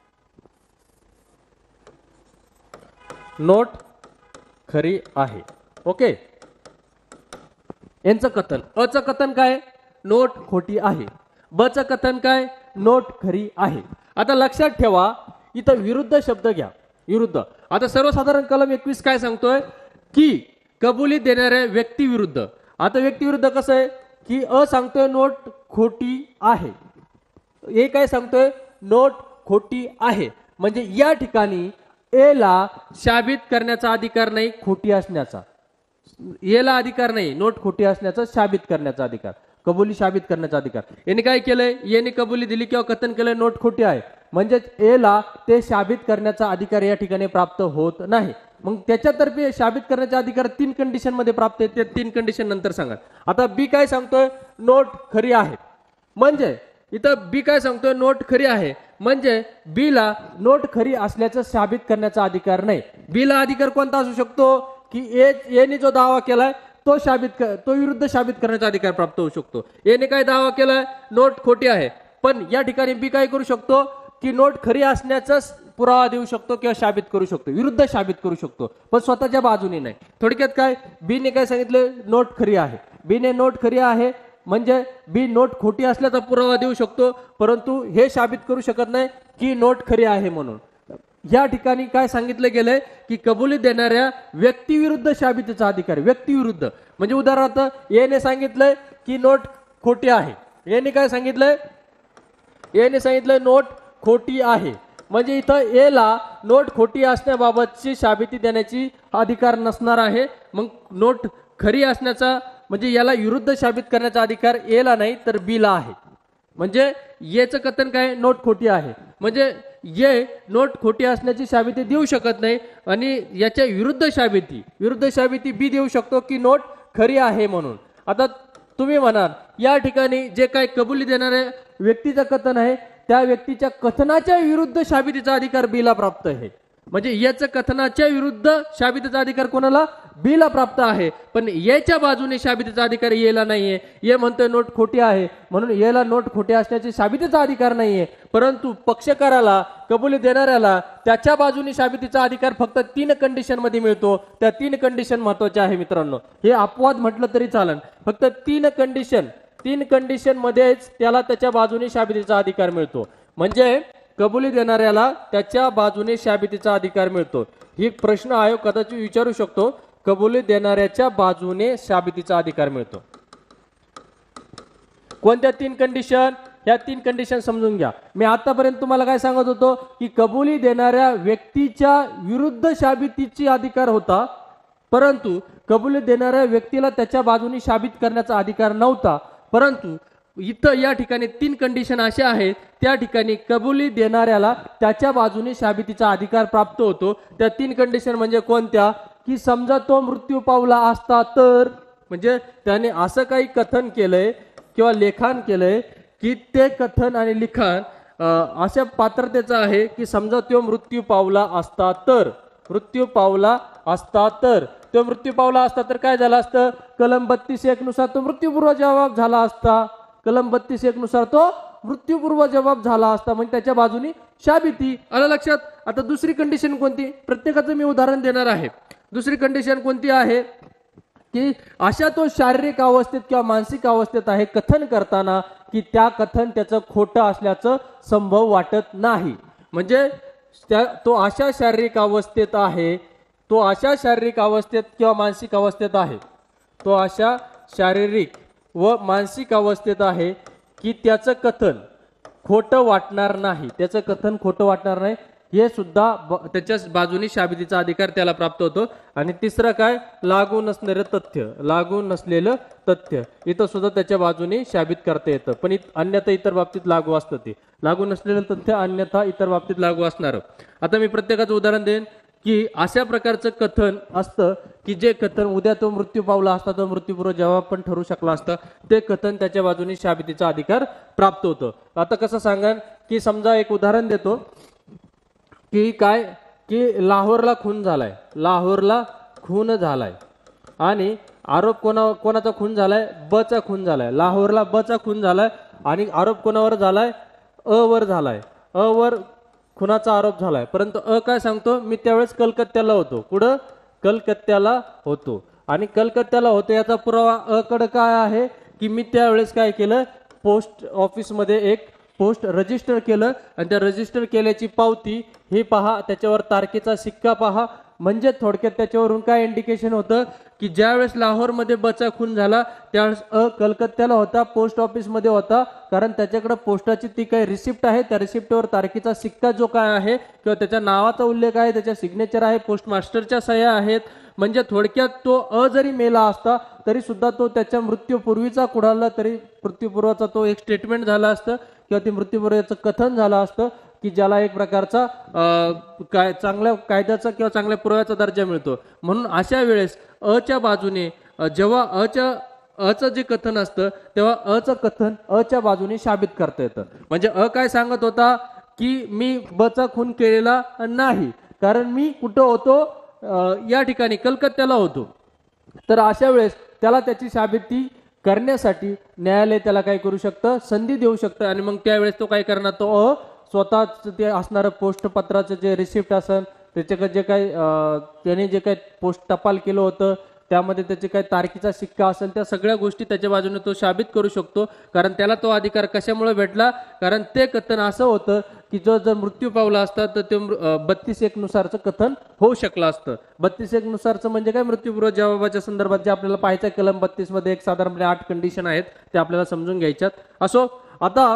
नोट खरी आहे. ओके, यांचं कथन. अ चं कथन काय? नोट खोटी आहे. ब चं कथन काय? नोट खरी आहे. आता लक्षात ठेवा, इथं विरुद्ध शब्द घ्या, विरुद्ध. आता सर्वसाधारण कलम 21 काय सांगतोय की कबुली देणाऱ्या व्यक्तीविरुद्ध. आता व्यक्तीविरुद्ध कसं आहे की अ सांगतोय नोट खोटी आहे, ए काय सांगतोय? नोट खोटी आहे. म्हणजे या ठिकाणी ए ला साबित करण्याचा अधिकार नाही, खोटी असण्याचा. ए ला अधिकार नाही नोट खोटी असण्याचा, साबित करण्याचा अधिकार, कबुली साबित करण्याचा अधिकार. याने काय केलंय? याने कबुली दिली किंवा कथन केलंय नोट खोटी आहे, म्हणजेच ए ला ते साबित करण्याचा अधिकार या ठिकाणी प्राप्त होत नाही. मग त्याच्यातर्फे साबित करण्याचा अधिकार 3 कंडिशन मध्ये प्राप्त आहे. ते 3 कंडिशन नंतर सांगा. आता बी काय सांगतोय? नोट खरी आहे. म्हणजे इथं बी काय सांगतोय? नोट खरी आहे. म्हणजे बी ला नोट खरी असल्याचं साबित करण्याचा अधिकार नाही. बी ला अधिकार कोणता असू शकतो की एने जो दावा केलाय तो विरुद्ध साबित करण्याचा अधिकार प्राप्त होऊ शकतो. एने काय दावा केलाय? नोट खोटी आहे. पण या ठिकाणी बी काय करू शकतो की नोट खरी असण्याचा पुरावा देऊ शकतो किंवा साबित करू शकतो, विरुद्ध साबित करू शकतो, पण स्वतःच्या बाजूने नाही. थोडक्यात काय? बी ने काय सांगितलं? नोट खरी आहे. बी ने नोट खरी आहे म्हणजे बी नोट खोटी असल्याचा पुरावा देऊ शकतो, परंतु हे साबित करू शकत नाही की नोट खरी आहे म्हणून. या ठिकाणी काय सांगितलं गेलंय की कबुली देणाऱ्या व्यक्तीविरुद्ध शाबितीचा अधिकार. व्यक्तीविरुद्ध म्हणजे उदाहरणार्थ याने सांगितलंय की नोट खोटी आहे. याने काय सांगितलंय? याने सांगितलंय नोट खोटी आहे. म्हणजे इथं एला नोट खोटी असण्याबाबतची शाबिती देण्याची अधिकार नसणार आहे. मग नोट खरी असण्याचा म्हणजे याला विरुद्ध शाबित करण्याचा अधिकार एला नाही तर बीला आहे. म्हणजे येचं कथन काय? नोट खोटी आहे. म्हणजे ये नोट खोटी असण्याची शाबिती देऊ शकत नाही आणि याच्या विरुद्ध शाबिती बी देऊ शकतो की नोट खरी आहे म्हणून. आता तुम्ही म्हणाल या ठिकाणी जे काय कबुली देणाऱ्या व्यक्तीचं कथन आहे त्या व्यक्तीच्या कथनाच्या विरुद्ध शाबितीचा अधिकार बीला प्राप्त आहे. म्हणजे याचं कथनाच्या विरुद्ध शाबितीचा अधिकार कोणाला? बीला प्राप्त आहे. पण याच्या बाजूने शाबितीचा अधिकार येला नाहीये. ये म्हणतोय नोट खोटी आहे म्हणून याला नोट खोटी असण्याची शाबितीचा अधिकार नाहीये. परंतु पक्षकाराला कबुली देणाऱ्याला त्याच्या बाजूने शाबितीचा अधिकार फक्त 3 कंडिशन मध्ये मिळतो. त्या 3 कंडिशन महत्वाच्या आहे मित्रांनो. हे अपवाद म्हटलं तरी चालेल. फक्त 3 कंडिशन मध्येच त्याला त्याच्या बाजूने शाबितीचा अधिकार मिळतो. म्हणजे कबुली देणाऱ्याला त्याच्या बाजूने शाबितीचा अधिकार मिळतो. ही प्रश्न आयोग कदाचित विचारू शकतो. कबुली देणाऱ्याच्या बाजूने शाबितीचा अधिकार मिळतो. कोणत्या 3 कंडिशन? ह्या 3 कंडिशन समजून घ्या. मी आतापर्यंत तुम्हाला काय सांगत होतो की कबुली देणाऱ्या व्यक्तीच्या विरुद्ध शाबितीची अधिकार होता, परंतु कबुली देणाऱ्या व्यक्तीला त्याच्या बाजूने शाबित करण्याचा अधिकार नव्हता. परंतु इथं या ठिकाणी 3 कंडिशन अशा आहेत त्या ठिकाणी कबुली देणाऱ्याला त्याच्या बाजूने शाबितीचा अधिकार प्राप्त होतो. त्या 3 कंडिशन म्हणजे कोणत्या? की समजा तो मृत्यू पावला असता तर, म्हणजे त्याने असं काही कथन केलंय किंवा लेखन केलंय की ते कथन आणि लिखाण अशा पात्रतेचं आहे की समजा तो मृत्यू पावला असता तर, तो मृत्यू पावला असता तर काय झालं असतं? कलम 32(1) नुसार तो मृत्यूपूर्व जबाब झाला असता. कलम 32(1) नुसार तो मृत्यूपूर्व जबाब झाला असता. म्हणजे त्याच्या बाजूनी शाबिती. आलं लक्षात? आता दुसरी कंडिशन कोणती? प्रत्येकाचं मी उदाहरण देणार आहे. दुसरी कंडिशन कोणती आहे? की अशा तो शारीरिक अवस्थेत किंवा मानसिक अवस्थेत आहे कथन करताना की त्या कथन त्याचं खोटं असल्याचं संभव वाटत नाही. म्हणजे तो अशा शारीरिक अवस्थेत आहे, तो अशा शारीरिक अवस्थेत किंवा मानसिक अवस्थेत आहे, तो अशा शारीरिक व मानसिक अवस्थेत आहे की त्याचं कथन खोटं वाटणार नाही. त्याचं कथन खोटं वाटणार नाही हे सुद्धा त्याच्या बाजूने शाबितीचा अधिकार त्याला प्राप्त होतो. आणि तिसरं काय? लागू नसलेलं तथ्य इथं सुद्धा त्याच्या बाजूने शाबित करता येतं. पण अन्यथा इतर बाबतीत लागू असतं. ते लागू नसलेलं तथ्य अन्यथा इतर बाबतीत लागू असणार. आता मी प्रत्येकाचं उदाहरण देईन की अशा प्रकारचं कथन असतं की जे कथन उद्या तो मृत्यू पावला असता तो मृत्यूपूर्व जबाब पण ठरू शकला असता. ते कथन त्याच्या बाजूने शाबितीचा अधिकार प्राप्त होतो. आता कसं सांगा की समजा एक उदाहरण देतो की काय की लाहोरला खून झालाय आणि आरोप कोणाचा खून झालाय? बचा खून झालाय. लाहोरला बचा खून झालाय आणि आरोप कोणावर झालाय? वर झालाय. वर खुनाचा आरोप झालाय. परंतु काय सांगतो? मी त्यावेळेस कलकत्त्याला होतो. कुठं? कलकत्त्याला होतो. आणि कलकत्त्याला होतो याचा पुरावा कडे काय आहे की मी त्यावेळेस काय केलं? पोस्ट ऑफिसमध्ये एक पोस्ट रजिस्टर केलं आणि त्या रजिस्टर केल्याची पावती हे पहा, त्याच्यावर तारखेचा शिक्का पहा. म्हणजे थोडक्यात त्याच्यावरून काय इंडिकेशन होतं की ज्यावेळेस लाहोरमध्ये बचा खून झाला त्यावेळेस कलकत्त्याला होता, पोस्ट ऑफिसमध्ये होता. कारण त्याच्याकडे पोस्टाची ती काही रिसिप्ट आहे, त्या रिसिप्टवर तारखेचा शिक्का जो काय आहे किंवा त्याच्या नावाचा उल्लेख आहे, त्याच्या सिग्नेचर आहे, पोस्ट मास्टरच्या सह्या आहेत. म्हणजे थोडक्यात तो जरी मेला असता तरी सुद्धा तो त्याच्या मृत्यूपूर्वीचा कुणाला तरी मृत्यूपूर्वाचा तो एक स्टेटमेंट झाला असतं किंवा ते मृत्यूपूर्वीचं कथन झालं असतं की ज्याला एक प्रकारचा चांगल्या कायद्याचा किंवा चांगल्या पुराव्याचा दर्जा मिळतो. म्हणून अशा वेळेस च्या बाजूने जेव्हा अचं जे कथन असतं तेव्हा अचं कथन च्या बाजूने शाबित करता येतं. म्हणजे काय सांगत होता की मी बचा खून केलेला नाही, कारण मी कुठं होतो? या ठिकाणी कलकत्त्याला होतो. तर अशा वेळेस त्याला त्याची शाबिती करण्यासाठी न्यायालय त्याला काय करू शकतं? संधी देऊ शकतं. आणि मग त्यावेळेस तो काय करणार? तो स्वतःच ते असणारं पोस्ट पत्राचं जे रिसिप्ट असेल त्याच्याकडे जे काही त्याने जे काही पोस्ट टपाल केलं होतं त्यामध्ये त्याचे काही तारखीचा शिक्का असेल, त्या सगळ्या गोष्टी त्याच्या बाजूने तो साबित करू शकतो. कारण त्याला तो अधिकार कशामुळे भेटला, कारण ते कथन असं होतं की जो जर मृत्यू पावला असता तर ते 32(1) नुसारचं कथन होऊ शकलं असतं. 32(1) नुसारचं म्हणजे काय, मृत्यूपूर्व जबाबाच्या संदर्भात जे आपल्याला पाहायचं आहे कलम 32 मध्ये एक साधारणपणे 8 कंडिशन आहेत, ते आपल्याला समजून घ्यायच्यात. असो, आता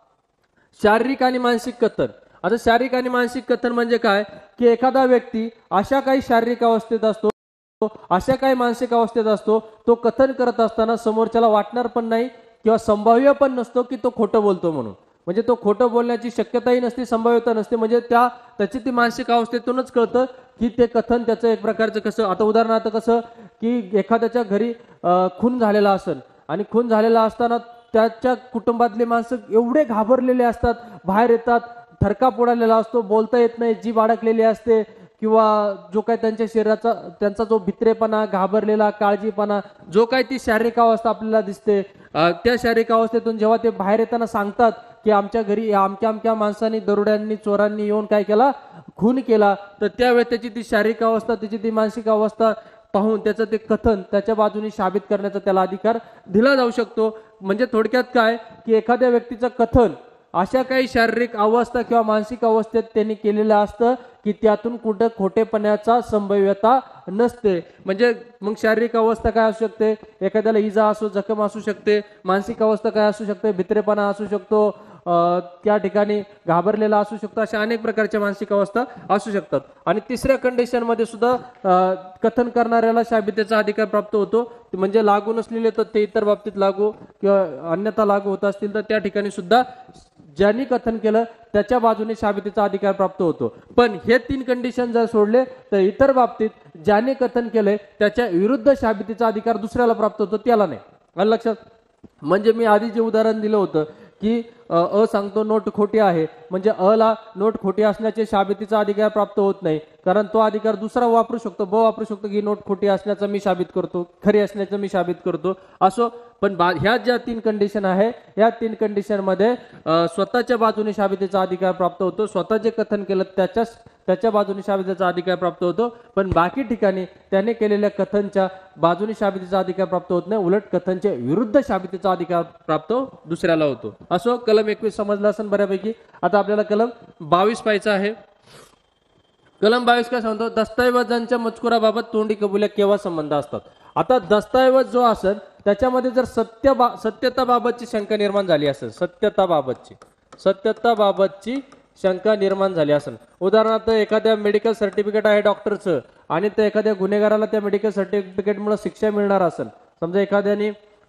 शारीरिक आणि मानसिक कथन. आता शारीरिक आणि मानसिक कथन म्हणजे काय, की एखादा व्यक्ती अशा काही शारीरिक अवस्थेत असतो, अशा काही मानसिक अवस्थेत असतो, तो कथन करत असताना समोरच्याला वाटणार पण नाही किंवा संभाव्य पण नसतो की तो खोटं बोलतो म्हणून. म्हणजे तो खोटं बोलण्याची शक्यताही नसते, संभाव्यता नसते. म्हणजे त्याची ती मानसिक अवस्थेतूनच कळतं की ते कथन त्याचं एक प्रकारचं कसं. आता उदाहरणार्थ कसं, की एखाद्याच्या घरी खून झालेला असेल आणि खून झालेला असताना त्याच्या कुटुंबातले माणसं एवढे घाबरलेले असतात, बाहेर येतात, थरकाप उडालेला असतो, बोलता येत नाही, जीभ अडकलेली असते, किंवा जो काही त्यांच्या शरीराचा त्यांचा जो भित्रेपणा, घाबरलेला, काळजीपणा, जो काही ती शारीरिक अवस्था आपल्याला दिसते, त्या शारीरिक अवस्थेतून जेव्हा ते बाहेर येताना सांगतात की आमच्या घरी अमक्या अमक्या माणसांनी, दरोड्यांनी, चोरांनी येऊन काय केला, खून केला, तर त्यावेळेस त्याची ती शारीरिक अवस्था, त्याची ती मानसिक अवस्था पाहून त्याचं ते कथन त्याच्या बाजूने साबित करण्याचा त्याला अधिकार दिला जाऊ शकतो. म्हणजे थोडक्यात काय, की एखाद्या व्यक्तीचं कथन अशा काही शारीरिक अवस्था किंवा मानसिक अवस्थेत त्यांनी केलेलं असतं की त्यातून कुठं खोटेपणाचा संभाव्यता नसते. म्हणजे मग शारीरिक अवस्था काय असू शकते, एखाद्याला इजा असू, जखम असू शकते. मानसिक अवस्था काय असू शकते, भित्रेपणा असू शकतो, त्या ठिकाणी घाबरलेला असू शकतो. अशा अनेक प्रकारच्या मानसिक अवस्था असू शकतात. आणि तिसऱ्या कंडिशन मध्ये सुद्धा कथन करणाऱ्याला शाबितेचा अधिकार प्राप्त होतो. म्हणजे लागू नसलेले तर ते इतर बाबतीत लागू किंवा अन्यथा लागू होत असतील तर त्या ठिकाणी सुद्धा ज्यांनी कथन केलं त्याच्या बाजूने शाबितीचा अधिकार प्राप्त होतो. पण हे 3 कंडिशन जर सोडले तर इतर बाबतीत ज्याने कथन केलंय त्याच्या विरुद्ध शाबितीचा अधिकार दुसऱ्याला प्राप्त होतो, त्याला नाही. आलं लक्षात? म्हणजे मी आधी जे उदाहरण दिलं होतं की सांगतो नोट खोटी आहे, म्हणजे ला नोट खोटी असण्याचे शाबितीचा अधिकार प्राप्त होत नाही, कारण तो अधिकार दुसरा वापरू शकतो, वापरू शकतो की नोट खोटी असण्याचं मी साबित करतो, खरी असण्याचं मी साबित करतो. असो, पण ह्या ज्या 3 कंडिशन आहे, या 3 कंडिशन मध्ये स्वतःच्या बाजूने शाबितीचा अधिकार प्राप्त होतो. स्वतः जे कथन केलं त्याच्या बाजूने शाबितीचा अधिकार प्राप्त होतो. पण बाकी ठिकाणी त्याने केलेल्या कथनच्या बाजूने शाबितीचा अधिकार प्राप्त होत नाही, उलट कथनच्या विरुद्ध शाबितीचा अधिकार प्राप्त दुसऱ्याला होतो. असो, कलम 21 समजला असेल बऱ्यापैकी. आता आपल्याला कलम 22 पाहायचा आहे. कलम 22 काय सांगतो, दस्तऐवजांच्या मजकुराबाबत तोंडी कबुल्या केव्हा संबंध असतात. आता दस्तऐवज जो असेल त्याच्यामध्ये जर सत्यताबाबतची शंका निर्माण झाली असेल, सत्यताबाबतची शंका निर्माण झाली असेल. उदाहरणार्थ एखाद्या मेडिकल सर्टिफिकेट आहे डॉक्टरचं आणि त्या एखाद्या गुन्हेगाराला त्या मेडिकल सर्टिफिकेटमुळे शिक्षा मिळणार असेल. समजा एखाद्याने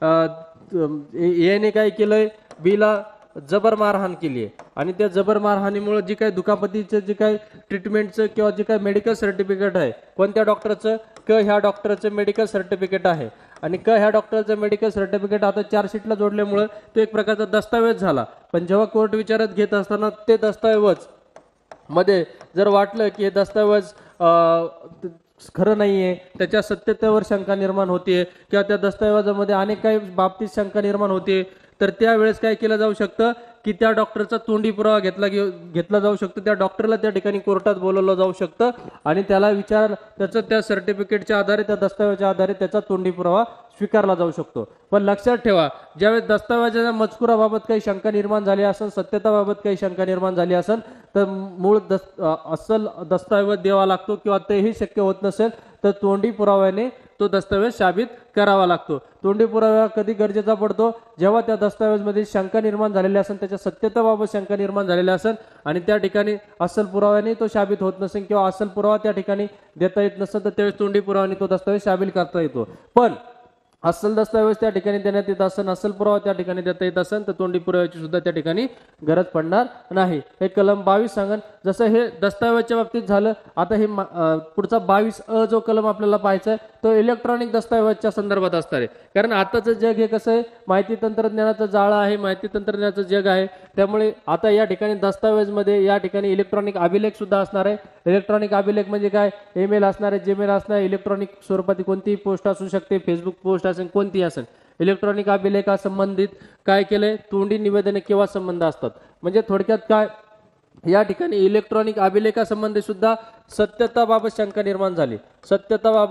याने काय केलंय, बीला जबर मारहाण केली आहे आणि त्या जबर मारहाणीमुळे जी काही दुखापतीचं जे काही ट्रीटमेंटचं किंवा जे काही मेडिकल सर्टिफिकेट आहे, कोणत्या डॉक्टरचं, ह्या डॉक्टरचं मेडिकल सर्टिफिकेट आहे आणि ह्या डॉक्टरचं मेडिकल सर्टिफिकेट आता चार्जशीटला जोडल्यामुळे तो एक प्रकारचा दस्तावेज झाला. पण जेव्हा कोर्ट विचारात घेत असताना ते दस्तावेज मध्ये जर वाटलं की हे दस्तावेज खरं नाहीये, त्याच्या सत्यतेवर शंका निर्माण होते किंवा त्या दस्तावेजामध्ये अनेक काही बाबतीत शंका निर्माण होते, तर त्यावेळेस काय केलं जाऊ शकतं की त्या डॉक्टरचा तोंडी पुरावा घेतला जाऊ शकतो. त्या डॉक्टरला त्या ठिकाणी कोर्टात बोलवलं जाऊ शकतं आणि त्याला त्याचं त्या सर्टिफिकेटच्या आधारे, त्या दस्तावेजाच्या आधारे त्याचा तोंडी पुरावा स्वीकारला जाऊ शकतो. पण लक्षात ठेवा, ज्यावेळेस दस्तावेजाच्या मजकुराबाबत काही शंका निर्माण झाली असेल, सत्यताबाबत काही शंका निर्माण झाली असेल, तर मूळ अस्सल दस्तावेज द्यावा लागतो किंवा तेही शक्य होत नसेल तर तोंडी पुराव्याने तो दस्तावेज साबित करावा लागतो. तोंडी पुरावा कधी गरजेचा पडतो, जेव्हा त्या दस्तावेजमध्ये शंका निर्माण झालेली असेल, त्याच्या सत्यतेबाबत शंका निर्माण झालेली असेल आणि त्या ठिकाणी अस्सल पुराव्याने तो साबित होत नसेल किंवा अस्सल पुरावा त्या ठिकाणी देता येत नसेल, तर त्यावेळेस तोंडी पुराव्याने तो दस्तावेज साबित करता येतो. पण अस्सल दस्तावेज त्या ठिकाणी देण्यात येत असेल, अस्सल पुरावा त्या ठिकाणी देता येत असेल, तर तोंडी पुराव्याची सुद्धा त्या ठिकाणी गरज पडणार नाही. हे कलम 22 सांगन. जसं हे दस्तावेजच्या बाबतीत झालं, आता हे पुढचा 22 जो कलम आपल्याला पाहायचा आहे तो इलेक्ट्रॉनिक दस्तावेजच्या संदर्भात असणार आहे. कारण आताचं जग हे कसं आहे, माहिती तंत्रज्ञानाचं जाळं आहे, माहिती तंत्रज्ञानाचं जग आहे. त्यामुळे आता या ठिकाणी दस्तावेजमध्ये या ठिकाणी इलेक्ट्रॉनिक अभिलेख सुद्धा असणार आहे. इलेक्ट्रॉनिक अभिलेख म्हणजे काय, ईमेल असणार आहे, जीमेल असणार आहे, इलेक्ट्रॉनिक स्वरूपात कोणतीही पोस्ट असू शकते, फेसबुक पोस्ट असेल, कोणतीही असेल. इलेक्ट्रॉनिक अभिलेखासंबंधित काय केलंय, तोंडी निवेदने केव्हा संबंध असतात. म्हणजे थोडक्यात काय, या ठिकाणी इलेक्ट्रॉनिक अभिलेखासंबंधी सुद्धा सत्यताबाबत शंका निर्माण झाली, सत्यताबाबत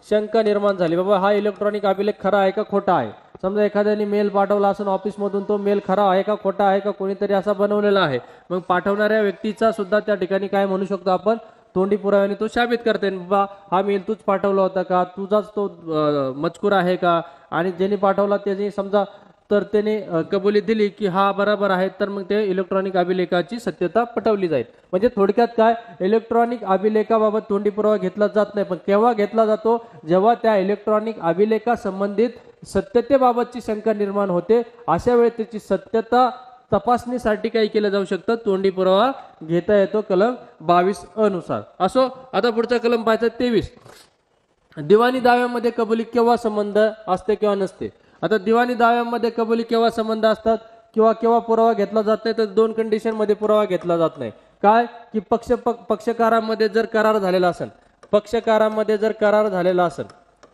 शंका निर्माण झाली, बाबा हा इलेक्ट्रॉनिक अभिलेख खरा आहे का खोटा आहे. समजा एखाद्याने मेल पाठवला असून ऑफिसमधून, तो मेल खरा आहे का खोटा आहे का कोणीतरी असा बनवलेला आहे, मग पाठवणाऱ्या व्यक्तीचा सुद्धा त्या ठिकाणी काय म्हणू शकतो आपण, तोंडी पुराव्याने तो साबित करते, बाबा हा मेल तूच पाठवला होता का, तुझाच तो मजकूर आहे का, आणि ज्याने पाठवला त्याने समजा तर त्याने कबुली दिली की हा बरोबर आहे, तर मग ते इलेक्ट्रॉनिक अभिलेखाची सत्यता पटवली जाईल. म्हणजे थोडक्यात काय, इलेक्ट्रॉनिक अभिलेखाबाबत तोंडी पुरावा घेतला जात नाही, पण केव्हा घेतला जातो, जेव्हा त्या इलेक्ट्रॉनिक अभिलेखा संबंधित सत्यतेबाबतची शंका निर्माण होते, अशा वेळी त्याची सत्यता तपासणीसाठी काय केलं जाऊ शकतं, तोंडी पुरावा घेता येतो कलम 22 नुसार. असो, आता पुढचा कलम पाहायचा 23. दिवाणी दाव्यामध्ये कबुली केव्हा संबंध असते किंवा नसते. आता दिवाणी दाव्यामध्ये कबुली केव्हा संबंध असतात किंवा केव्हा पुरावा घेतला जात नाही, तर 2 कंडिशन मध्ये पुरावा घेतला जात नाही. काय की पक्षकारामध्ये जर करार झालेला असेल, पक्षकारामध्ये जर करार झालेला असेल,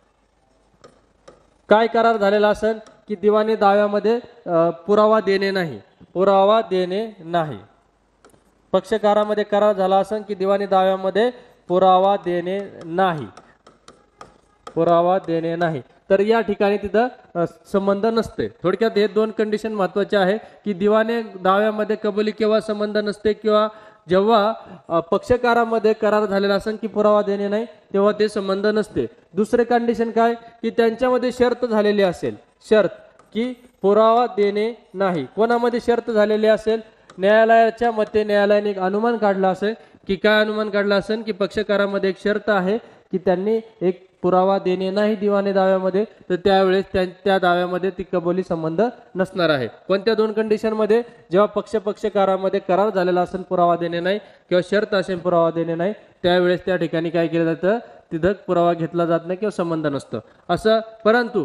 काय करार झालेला असेल की दिवाणी दाव्यामध्ये पुरावा देणे नाही, पुरावा देणे नाही. पक्षकारामध्ये करार झाला असेल की दिवाणी दाव्यामध्ये पुरावा देणे नाही, पुरावा देणे नाही, तर या ठिकाणी तिथं संबंध नसते. थोडक्यात हे 2 कंडिशन महत्वाचे आहे की दिवाणी दाव्यामध्ये कबुली केव्हा संबंध नसते, किंवा जेव्हा पक्षकारामध्ये करार झालेला असेल की पुरावा देणे नाही, तेव्हा ते संबंध नसते. दुसरे कंडिशन काय की त्यांच्यामध्ये शर्त झालेली असेल, शर्त की पुरावा देणे नाही. कोणामध्ये शर्त झालेली असेल, न्यायालयाच्या मते न्यायालयाने एक अनुमान काढला असेल की काय अनुमान काढला असेल की पक्षकारामध्ये एक शर्त आहे की त्यांनी एक पुरावा देणे नाही दिवाणी दाव्यामध्ये, तर त्यावेळेस त्या दाव्यामध्ये ती कबुली संबंध नसणार आहे. कोणत्या 2 कंडिशन मध्ये, जेव्हा पक्षकारामध्ये करार झालेला असेल पुरावा देणे नाही, किंवा शर्त असेल पुरावा देणे नाही, त्यावेळेस त्या ठिकाणी काय केलं जातं, तिथं पुरावा घेतला जात नाही किंवा संबंध नसतो असं. परंतु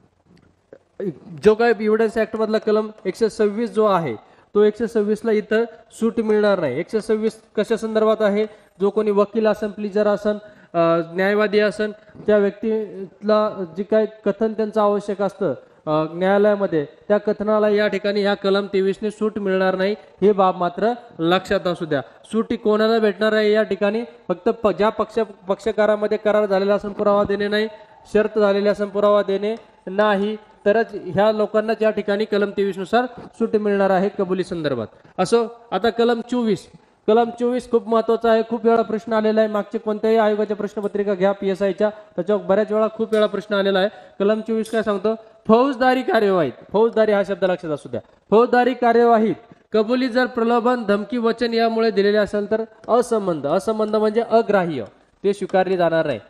जो काय एव्हिडन्स ऍक्ट मधला कलम 126 जो आहे, तो 126 ला इथं सूट मिळणार नाही. 126 कशा संदर्भात आहे, जो कोणी वकील असेल, प्लीजर असेल, न्यायवादी असेल, त्या व्यक्तीला जे काय कथन त्यांचं आवश्यक असतं न्यायालयामध्ये, त्या कथनाला या ठिकाणी ह्या कलम 23 ने सूट मिळणार नाही. हे बाब मात्र लक्षात असू द्या. सूट कोणाला भेटणार आहे या ठिकाणी, फक्त ज्या पक्षकारामध्ये करार झालेला असेल पुरावा देणे नाही, शर्त झालेली असेल पुरावा देणे नाही, तरच ह्या लोकांना या ठिकाणी कलम 23 नुसार सूट मिळणार आहे कबुली संदर्भात. असो, आता कलम 24. कलम 24 खूप महत्वाचा आहे. खूप वेळा प्रश्न आलेला आहे, मागचे कोणत्याही आयोगाच्या प्रश्नपत्रिका घ्या PSIच्या, त्याच्यावर बऱ्याच वेळा खूप वेळा प्रश्न आलेला आहे. कलम 24 काय सांगतो, फौजदारी कार्यवाहीत, फौजदारी हा शब्द लक्षात असू द्या, फौजदारी कार्यवाहीत कबुली जर प्रलोभन, धमकी, वचन यामुळे दिलेले असेल तर असंबंध, असंबंध म्हणजे अग्राह्य, ते स्वीकारली जाणार नाही,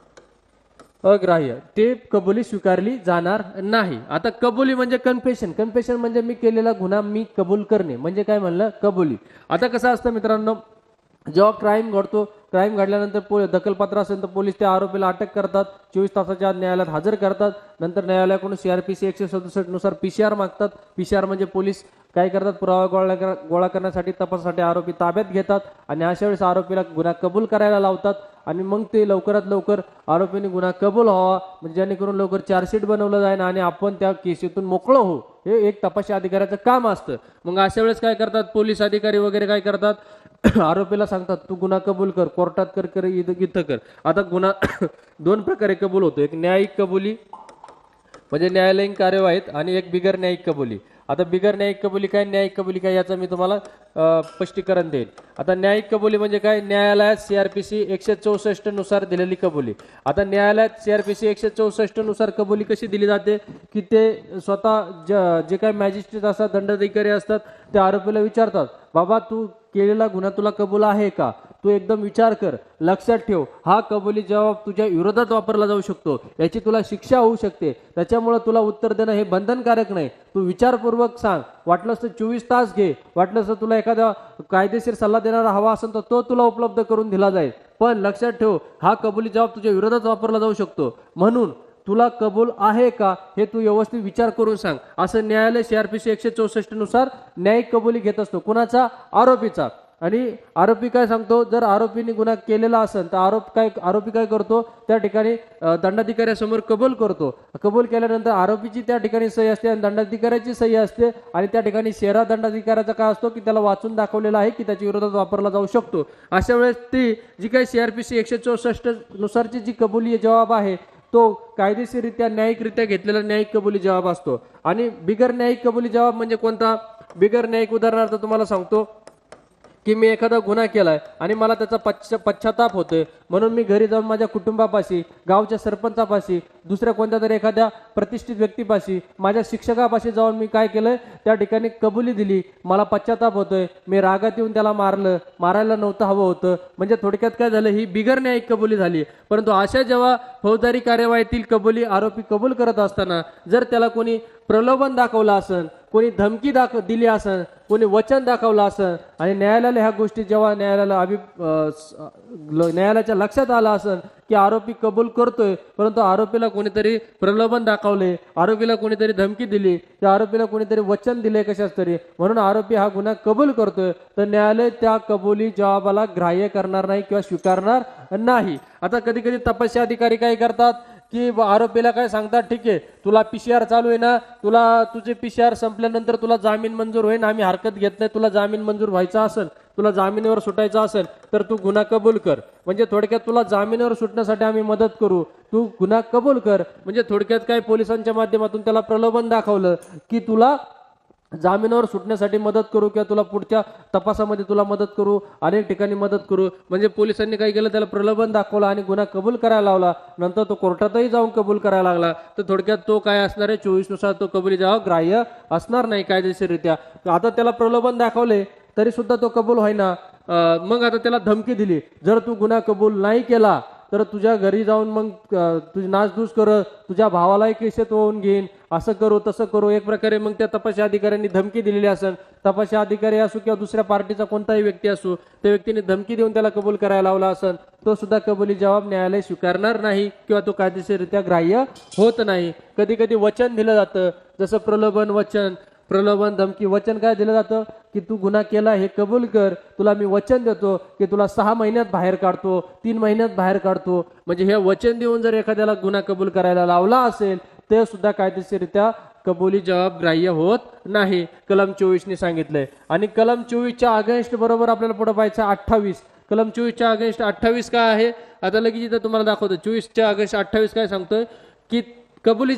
अग्राह्य, ते कबुली स्वीकारली जाणार नाही. आता कबुली म्हणजे कन्फेशन, कन्फेशन म्हणजे मी केलेला गुन्हा मी कबूल करणे, म्हणजे काय म्हणलं, कबुली. आता कसं असतं मित्रांनो, जेव्हा क्राईम घडतो, क्राईम घडल्यानंतर दखलपात्र असेल तर पोलीस त्या आरोपीला अटक करतात, 24 तासाच्या आत न्यायालयात हजर करतात. नंतर न्यायालयाकडून CRPC 167 नुसार PCR मागतात. PCR म्हणजे पोलीस काय करतात, पुरावा गोळा करण्यासाठी, तपासासाठी आरोपी ताब्यात घेतात, आणि अशा वेळेस आरोपीला गुन्हा कबूल करायला लावतात, आणि मग ते लवकरात लवकर आरोपीने गुन्हा कबूल व्हावा, म्हणजे जेणेकरून लवकर चार्जशीट बनवलं जाईल आणि आपण त्या केसीतून मोकळं होऊ, हे एक तपासी अधिकाऱ्याचं काम असतं. मग अशा वेळेस काय करतात, पोलीस अधिकारी वगैरे काय करतात, आरोपीला सांगतात तू गुन्हा कबूल कर, कोर्टात कर, इथं कर. आता गुन्हा 2 प्रकारे कबूल होतो, एक न्यायिक कबुली म्हणजे न्यायालयीन कार्यवाहीत, आणि एक बिगर न्यायिक कबुली. आता बिगर न्यायिक कबुली काय, न्यायिक कबुली काय, याचं मी तुम्हाला स्पष्टीकरण देईन. आता न्यायिक कबुली म्हणजे काय, न्यायालयात CRPC 164 नुसार दिलेली कबुली. आता न्यायालयात CRPC 164 नुसार कबुली कशी दिली जाते की ते स्वतः जे काही मॅजिस्ट्रेट असतात, दंडाधिकारी असतात, ते आरोपीला विचारतात, बाबा तू केलेला गुन्हा तुला कबूल आहे का, तू एकदम विचार कर, लक्षात ठेव, हा कबुली जबाब तुझ्या विरोधात वापरला जाऊ शकतो, याची तुला शिक्षा होऊ शकते, त्याच्यामुळे तुला उत्तर देणं हे बंधनकारक नाही, तू विचारपूर्वक सांग, वाटलंस तर 24 तास घे, वाटलंस तर तुला एखादा कायदेशीर सल्ला देणारा हवा असेल तर तो तुला उपलब्ध करून दिला जाईल, पण लक्षात ठेव हा कबुली जबाब तुझ्या विरोधात वापरला जाऊ शकतो, म्हणून तुला कबूल आहे का हे तू व्यवस्थित विचार करून सांग, असं न्यायालय CRPC 164 नुसार न्यायिक कबुली घेत असतो. कुणाचा, आरोपीचा. आणि आरोपी काय सांगतो, जर आरोपीने गुन्हा केलेला असेल तर आरोपी काय करतो, त्या ठिकाणी दंडाधिकाऱ्यासमोर कबूल करतो. कबूल केल्यानंतर आरोपीची त्या ठिकाणी सही असते आणि दंडाधिकाऱ्याची सही असते आणि त्या ठिकाणी शेरा दंडाधिकाऱ्याचा काय असतो की त्याला वाचून दाखवलेला आहे की त्याच्या विरोधात वापरला जाऊ शकतो. अशा वेळेस ती जी काही CRPC 164 नुसारची जी कबुली जबाब आहे तो कायदेशीररित्या न्यायिकरित्या घेतलेला न्यायिक कबुली जबाब असतो. आणि बिगर न्यायिक कबुली जबाब म्हणजे कोणता? बिगर न्यायिक उदाहरणार्थ तुम्हाला सांगतो की मी एखादा गुन्हा केलाय आणि मला त्याचा पश्चाताप होतोय, म्हणून मी घरी जाऊन माझ्या कुटुंबापाशी, गावच्या सरपंचापाशी, दुसऱ्या कोणत्या तरी एखाद्या प्रतिष्ठित व्यक्तीपाशी, माझ्या शिक्षकापाशी जाऊन मी काय केलंय, त्या ठिकाणी कबुली दिली, मला पश्चाताप होतोय, मी रागात येऊन त्याला मारायला नव्हतं हवं होतं. म्हणजे थोडक्यात काय झालं, ही बिगर न्यायिक कबुली झाली. परंतु अशा जेव्हा फौजदारी कार्यवाहीतील कबुली आरोपी कबूल करत असताना जर त्याला कोणी प्रलोभन दाखवलं असेल, कोणी धमकी दिली असेल, कोणी वचन दाखवलं असेल आणि न्यायालयाला ह्या गोष्टी जेव्हा न्यायालयाच्या लक्षात आलं असेल की आरोपी कबूल करतोय, परंतु आरोपीला कोणीतरी प्रलोभन दाखवले, आरोपीला कोणीतरी धमकी दिली, त्या आरोपीला कोणीतरी वचन दिले कशाच तरी, म्हणून आरोपी हा गुन्हा कबूल करतोय, तर न्यायालय त्या कबुली जबाबाला ग्राह्य करणार नाही किंवा स्वीकारणार नाही. आता कधी कधी तपासी अधिकारी काय करतात की आरोपीला काय सांगतात, ठीक आहे तुला PCR चालू आहे ना, तुझे PCR संपल्यानंतर तुला जामीन मंजूर होईल, आम्ही हरकत घेत नाही, तुला जामीन मंजूर व्हायचा असेल, तुला जामीनवर सुटायचं असेल तर तू गुन्हा कबूल कर. म्हणजे थोडक्यात तुला जामीनवर सुटण्यासाठी आम्ही मदत करू, तू गुन्हा कबूल कर. म्हणजे थोडक्यात काय, पोलिसांच्या माध्यमातून त्याला प्रलोभन दाखवलं की तुला जामिनावर सुटण्यासाठी मदत करू किंवा तुला पुढच्या तपासामध्ये तुला मदत करू, अनेक ठिकाणी मदत करू. म्हणजे पोलिसांनी काय केलं, त्याला प्रलोभन दाखवलं आणि गुन्हा कबूल करायला लावला. नंतर तो कोर्टातही जाऊन कबूल करायला लागला. तर थोडक्यात तो काय असणार आहे, 24 नुसार तो कबुली जबाब ग्राह्य असणार नाही कायदेशीररित्या. आता त्याला प्रलोभन दाखवले तरी सुद्धा तो कबूल होईना. मग आता त्याला धमकी दिली, जर तू गुन्हा कबूल नाही केला तर तुझ्या घरी जाऊन मग तुझी नासधूस करत, तुझ्या भावालाही केसेत होऊन घेईन, असं करू तसं करू. एक प्रकारे मग त्या तपासी अधिकाऱ्यांनी धमकी दिलेली असेल, तपासी अधिकारी असो किंवा दुसऱ्या पार्टीचा कोणताही व्यक्ती असो, त्या व्यक्तीने धमकी देऊन त्याला कबूल करायला लावला असेल, तो सुद्धा कबुली जबाब न्यायालय स्वीकारणार नाही किंवा तो कायदेशीररित्या ग्राह्य होत नाही. कधी कधी वचन दिलं जातं, जसं प्रलोभन धमकी. वचन काय दिलं जातं की तू गुन्हा केला हे कबूल कर, तुला मी वचन देतो की तुला 6 महिन्यात बाहेर काढतो, 3 महिन्यात बाहेर काढतो. म्हणजे हे वचन देऊन जर एखाद्याला गुन्हा कबूल करायला लावला असेल ते सुद्धा कायदेशीररित्या कबुली जबाब ग्राह्य होत नाही, कलम 24 सांगितलंय. आणि कलम 24च्या अगेन्स्ट बरोबर आपल्याला पुढे पाहायचं 28. कलम 24च्या अगेन्स्ट 28 काय आहे, आता लगेच इथं तुम्हाला दाखवतो. 24च्या अगेन्स्ट 28 काय सांगतोय की कबुली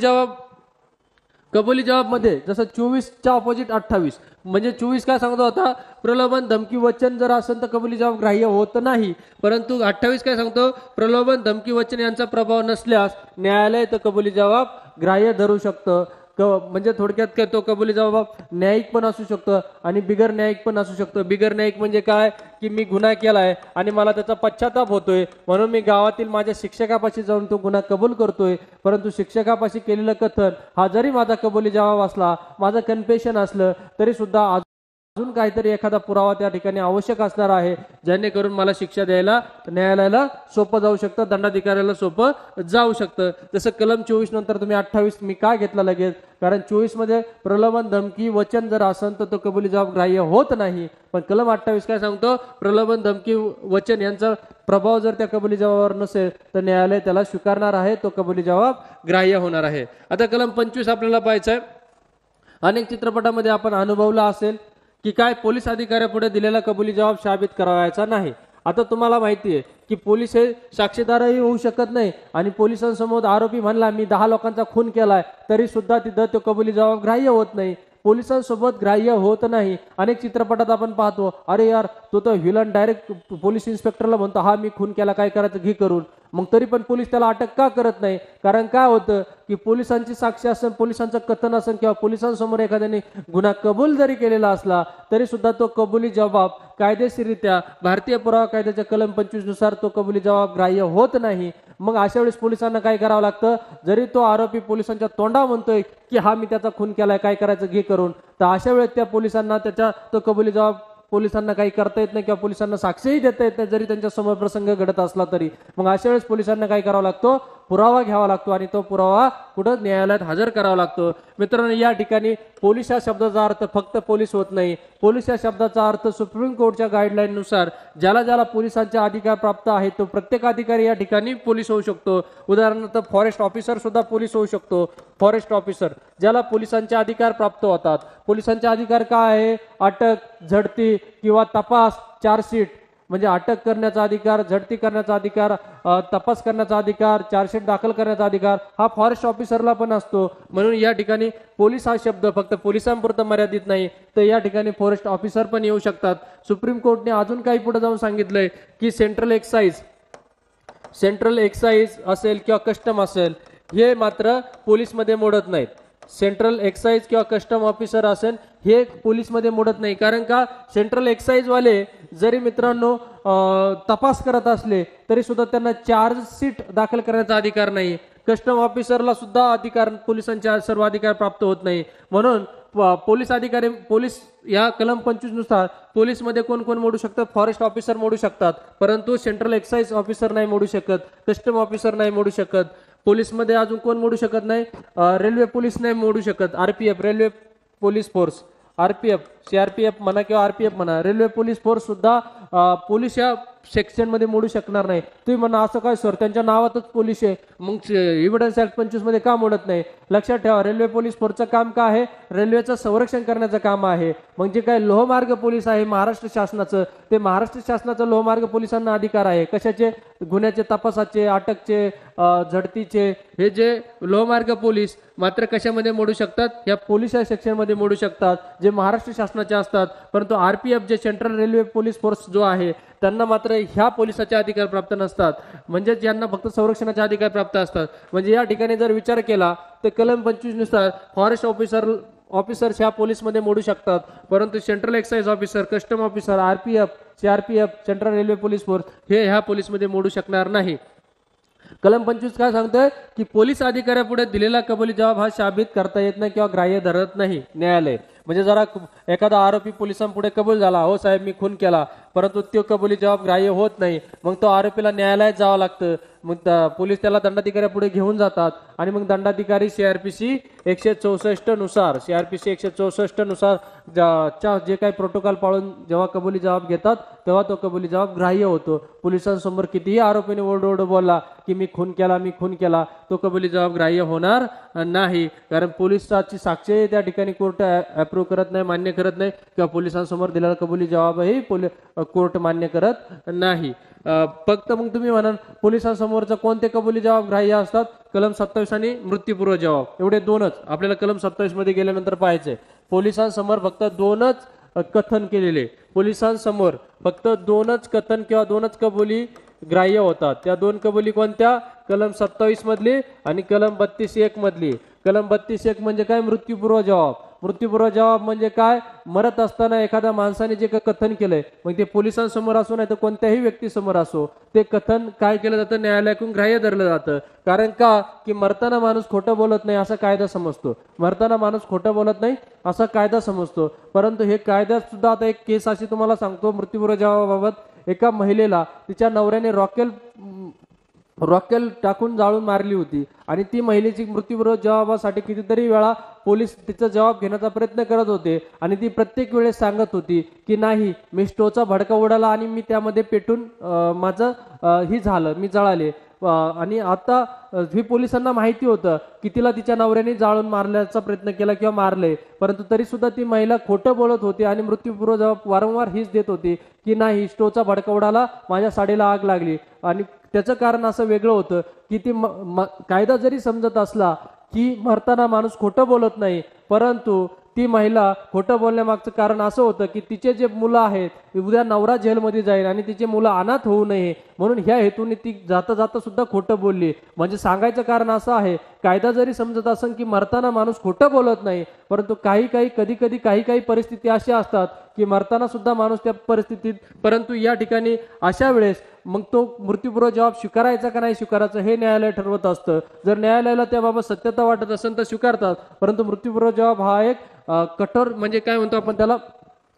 जबाब मध्ये जसं 24च्या ऑपोजिट 28, म्हणजे 24 काय सांगतो आता, प्रलोभन धमकी वचन जर असेल तर कबुली जबाब ग्राह्य होत नाही. परंतु 28 काय सांगतो, प्रलोभन धमकी वचन यांचा प्रभाव नसल्यास न्यायालय तर कबुली जबाब ग्राह्य धरू शकतं. म्हणजे थोडक्यात काय, तो कबुली जबाब न्यायिक पण असू शकतो आणि बिगर न्यायिक पण असू शकतो. बिगर न्यायिक म्हणजे काय की मी गुन्हा केलाय आणि मला त्याचा पश्चाताप होतोय, म्हणून मी गावातील माझ्या शिक्षकापाशी जाऊन तो गुन्हा कबूल करतोय. परंतु शिक्षकापाशी केलेलं कथन हा जरी माझा कबुली जबाब असला, माझं कन्फेशन असलं, तरी सुद्धा अजून काहीतरी एखादा पुरावा त्या ठिकाणी आवश्यक असणार आहे, जेणेकरून मला शिक्षा द्यायला न्यायालयाला सोपं जाऊ शकतं, दंडाधिकाऱ्याला सोपं जाऊ शकतं. जसं कलम 24 नंतर तुम्ही 28 मी का घेतला लगेच, कारण 24 मध्ये प्रलोभन धमकी वचन जर असेल तर तो कबुली जबाब ग्राह्य होत नाही. पण कलम 28 काय सांगतो, प्रलोभन धमकी वचन यांचा प्रभाव जर त्या कबुली जबाबावर नसेल तर न्यायालय त्याला स्वीकारणार आहे, तो कबुली जबाब ग्राह्य होणार आहे. आता कलम 25 आपल्याला पाहायचं आहे. अनेक चित्रपटामध्ये आपण अनुभवला असेल की काय, पोलीस अधिकाऱ्यापुढे दिलेला कबुली जबाब साबित करावायचा नाही. आता तुम्हाला माहिती आहे की पोलीस हे साक्षीदारही होऊ शकत नाही आणि पोलिसांसमोर आरोपी म्हणला मी 10 लोकांचा खून केलाय तरी सुद्धा तिथं तो कबुली जबाब ग्राह्य होत नाही, पोलिसांसोबत ग्राह्य होत नाही. अनेक चित्रपटात आपण पाहतो, अरे यार तो तर व्हिलन डायरेक्ट पोलीस इन्स्पेक्टरला म्हणतो हा मी खून केला, काय करायचं घे करून. मग तरी पण पोलीस त्याला अटक का करत नाही, कारण काय होतं की पोलिसांची साक्षी असेल, पोलिसांचं कथन असेल किंवा पोलिसांसमोर एखाद्याने गुन्हा कबूल जरी केलेला असला तरी सुद्धा तो कबुली जबाब कायदेशीररित्या भारतीय पुरावा कायद्याच्या कलम 25 नुसार तो कबुली जबाब ग्राह्य होत नाही. मग अशा वेळेस पोलिसांना काय करावं लागतं, जरी तो आरोपी पोलिसांच्या तोंडा म्हणतोय की हा मी त्याचा खून केलाय, काय करायचं घे करून, तर अशा वेळेस त्या पोलिसांना त्याचा तो कबुली जबाब पोलिसांना काही करता येत नाही किंवा पोलिसांना साक्षीही देता येत नाही, जरी त्यांच्या समोर प्रसंग घडत असला तरी. मग अशा वेळेस पोलिसांना काय करावं लागतो, पुरावा घ्यावा लागतो आणि तो पुरावा कुठं न्यायालयात हजर करावा लागतो. मित्रांनो, या ठिकाणी पोलीस या शब्दाचा अर्थ फक्त पोलीस होत नाही. पोलीस या शब्दाचा अर्थ सुप्रीम कोर्टच्या गाईडलाईन नुसार ज्याला ज्याला पोलिसांचे अधिकार प्राप्त आहेत तो प्रत्येक अधिकारी या ठिकाणी पोलीस होऊ शकतो. उदाहरणार्थ फॉरेस्ट ऑफिसर सुद्धा पोलीस होऊ शकतो. फॉरेस्ट ऑफिसर ज्याला पोलिसांचे अधिकार प्राप्त होतात. पोलिसांचे अधिकार काय आहे? अटक, झडती किंवा तपास, चार्जशीट म्हणजे अटक करण्याचा अधिकार, झडती करण्याचा अधिकार, तपास करण्याचा अधिकार, चार्जशीट दाखल करण्याचा अधिकार हा फॉरेस्ट ऑफिसरला पण असतो. म्हणून या ठिकाणी पोलीस हा शब्द फक्त पोलिसांपुरता मर्यादित नाही, तर या ठिकाणी फॉरेस्ट ऑफिसर पण येऊ शकतात. सुप्रीम कोर्टने अजून काही पुढे जाऊन सांगितलंय की सेंट्रल एक्साइज असेल किंवा कस्टम असेल हे मात्र पोलीसमध्ये मोडत नाहीत. सेंट्रल एक्साइज किंवा कस्टम ऑफिसर असेल हे पोलीसमध्ये मोडत नाही. कारण का? सेंट्रल एक्साइज वाले जरी मित्रांनो तपास करत असले तरी सुद्धा त्यांना चार्जशीट दाखल करण्याचा अधिकार नाही. कस्टम ऑफिसरला सुद्धा अधिकार, पोलिसांचे सर्व अधिकार प्राप्त होत नाही. म्हणून पोलीस या कलम 25 नुसार पोलीसमध्ये कोण कोण मोडू शकतात? फॉरेस्ट ऑफिसर मोडू शकतात, परंतु सेंट्रल एक्साइज ऑफिसर नाही मोडू शकत, कस्टम ऑफिसर नाही मोडू शकत. पोलीसमध्ये अजून कोण मोडू शकत नाही? रेल्वे पोलीस नाही मोडू शकत. RPF, railway police force, RPF, CRPF म्हणा किंवा आरपीएफ म्हणा, रेल्वे पोलीस फोर्स सुद्धा पोलीस या सेक्शन मध्ये मोडू शकणार नाही. तुम्ही म्हणा असं काय सर, त्यांच्या नावातच पोलीस आहे, मग एव्हिडन्स ऍक्ट 25 मध्ये का मोडत नाही? लक्षात ठेवा, रेल्वे पोलीस फोर्सचं काम काय आहे? रेल्वेचं संरक्षण करण्याचं काम आहे. मग जे काय लोहमार्ग पोलीस आहे महाराष्ट्र शासनाचं, ते महाराष्ट्र शासनाचं लोहमार्ग पोलिसांना अधिकार आहे. कशाचे? गुन्ह्याचे, तपासाचे, अटकचे, झडतीचे. हे जे लोहमार्ग पोलीस मात्र कशामध्ये मोडू शकतात? या पोलीस सेक्शन मध्ये मोडू शकतात, जे महाराष्ट्र शासनाचे असतात. परंतु आरपीएफ जे सेंट्रल रेल्वे पोलीस फोर्स जो आहे त्यांना मात्र ह्या पोलिसाचे अधिकार प्राप्त नसतात. म्हणजे ज्यांना फक्त संरक्षणाचे अधिकार प्राप्त असतात. म्हणजे या ठिकाणी जर विचार केला तर कलम 25 नुसार फॉरेस्ट ऑफिसर्स ह्या पोलीसमध्ये मोडू शकतात, परंतु central excise officer, custom officer, RPF, CRPF, central railway police force हे ह्या पोलीसमध्ये मोडू शकणार नाही. कलम 25 काय सांगतोय की पोलीस अधिकाऱ्यापुढे दिलेला कबुली जबाब हा साबित करता येत नाही किंवा ग्राह्य धरत नाही न्यायालय. म्हणजे जरा एखादा आरोपी पोलिसांपुढे कबूल झाला, हो साहेब मी खून केला, परंतु तो कबुली जबाब ग्राह्य होत नाही, मग तो आरोपीला न्यायालयात जावं लागतं. मग पोलीस त्याला दंडाधिकाऱ्यापुढे घेऊन जातात आणि मग दंडाधिकारी सीआरपीसी 164 नुसार जे काही प्रोटोकॉल पाळून जेव्हा कबुली जबाब घेतात तेव्हा तो कबुली जबाब ग्राह्य होतो. पोलिसांसमोर कितीही आरोपीने ओरडोरड बोलला की मी खून केला, तो कबुली जबाब ग्राह्य होणार नाही. कारण पोलिसाची साक्ष त्या ठिकाणी कोर्ट अप्रूव्ह करत नाही, मान्य करत नाही, किंवा पोलिसांसमोर दिलेला कबुली जबाबही कोर्ट मान्य करत नाही. फक्त मग तुम्ही म्हणाल पोलिसांसमोरचा कोणते कबुली जबाब ग्राह्य असतात? कलम 27 आणि मृत्यूपूर्व जबाब, एवढे दोनच आपल्याला कलम 27 मध्ये गेल्यानंतर पाहायचंय. पोलिसांसमोर फक्त दोनच कथन केलेले, पोलिसांसमोर फक्त दोनच कथन किंवा दोनच कबुली ग्राह्य होतात. त्या दोन कबुली कोणत्या? कलम 27 मधली आणि कलम 32(1) मधली. कलम 32(1) म्हणजे काय? मृत्यूपूर्व जबाब. मृत्यूपूर्व जबाब म्हणजे काय? मरत असताना एखाद्या माणसाने जे कथन केलंय, मग ते पोलिसांसमोर असो नाही तर कोणत्याही व्यक्तीसमोर असो, ते कथन काय केलं जातं? न्यायालयाकडून ग्राह्य धरलं जातं. कारण का? की मरताना माणूस खोटं बोलत नाही असा कायदा समजतो. मरताना माणूस खोटं बोलत नाही असा कायदा समजतो. परंतु हे कायद्यात सुद्धा आता एक केस अशी तुम्हाला सांगतो मृत्यूपूर्व जबाबाबाबत. एका महिलेला तिच्या नवऱ्याने रॉकेल टाकून जाळून मारली होती आणि ती महिलेची मृत्यूपूर्व जबाबासाठी कितीतरी वेळा पोलीस तिचा जबाब घेण्याचा प्रयत्न करत होते आणि ती प्रत्येक वेळेस सांगत होती की नाही, मी स्टोचा भडका उडाला आणि मी त्यामध्ये पेटून माझं ही झालं, मी जळाले. आणि आता ही पोलिसांना माहिती होतं की तिला तिच्या नवऱ्याने जाळून मारण्याचा प्रयत्न केला किंवा मारले, परंतु तरी सुद्धा ती महिला खोटं बोलत होती आणि मृत्यूपूर्व जबाब वारंवार हीच देत होती की नाही, स्टोचा भडका उडाला, माझ्या साडीला आग लागली. आणि त्याचं कारण असं वेगळं होतं की ती कायदा जरी समजत असला की मरताना माणूस खोटं बोलत नाही, परंतु ती महिला खोटं बोलण्यामागचं कारण असं होतं की तिचे जे मुलं आहेत उद्या नवरा जेलमध्ये जाईल आणि तिचे मुलं अनाथ होऊ नये म्हणून ह्या हेतूने ती जाता जाता सुद्धा खोटं बोलली. म्हणजे सांगायचं कारण असं आहे, कायदा जरी समजत असेल की मरताना माणूस खोटं बोलत नाही, परंतु कधी काही परिस्थिती अशा असतात की मरताना सुद्धा माणूस त्या परिस्थितीत, परंतु या ठिकाणी अशा वेळेस मग तो मृत्यूपूर्व जबाब स्वीकारायचा का नाही स्वीकारायचा हे न्यायालय ठरवत असतं. जर न्यायालयाला त्याबाबत सत्यता वाटत असेल तर स्वीकारतात, परंतु मृत्यूपूर्व जबाब हा एक कठोर म्हणजे काय म्हणतो आपण त्याला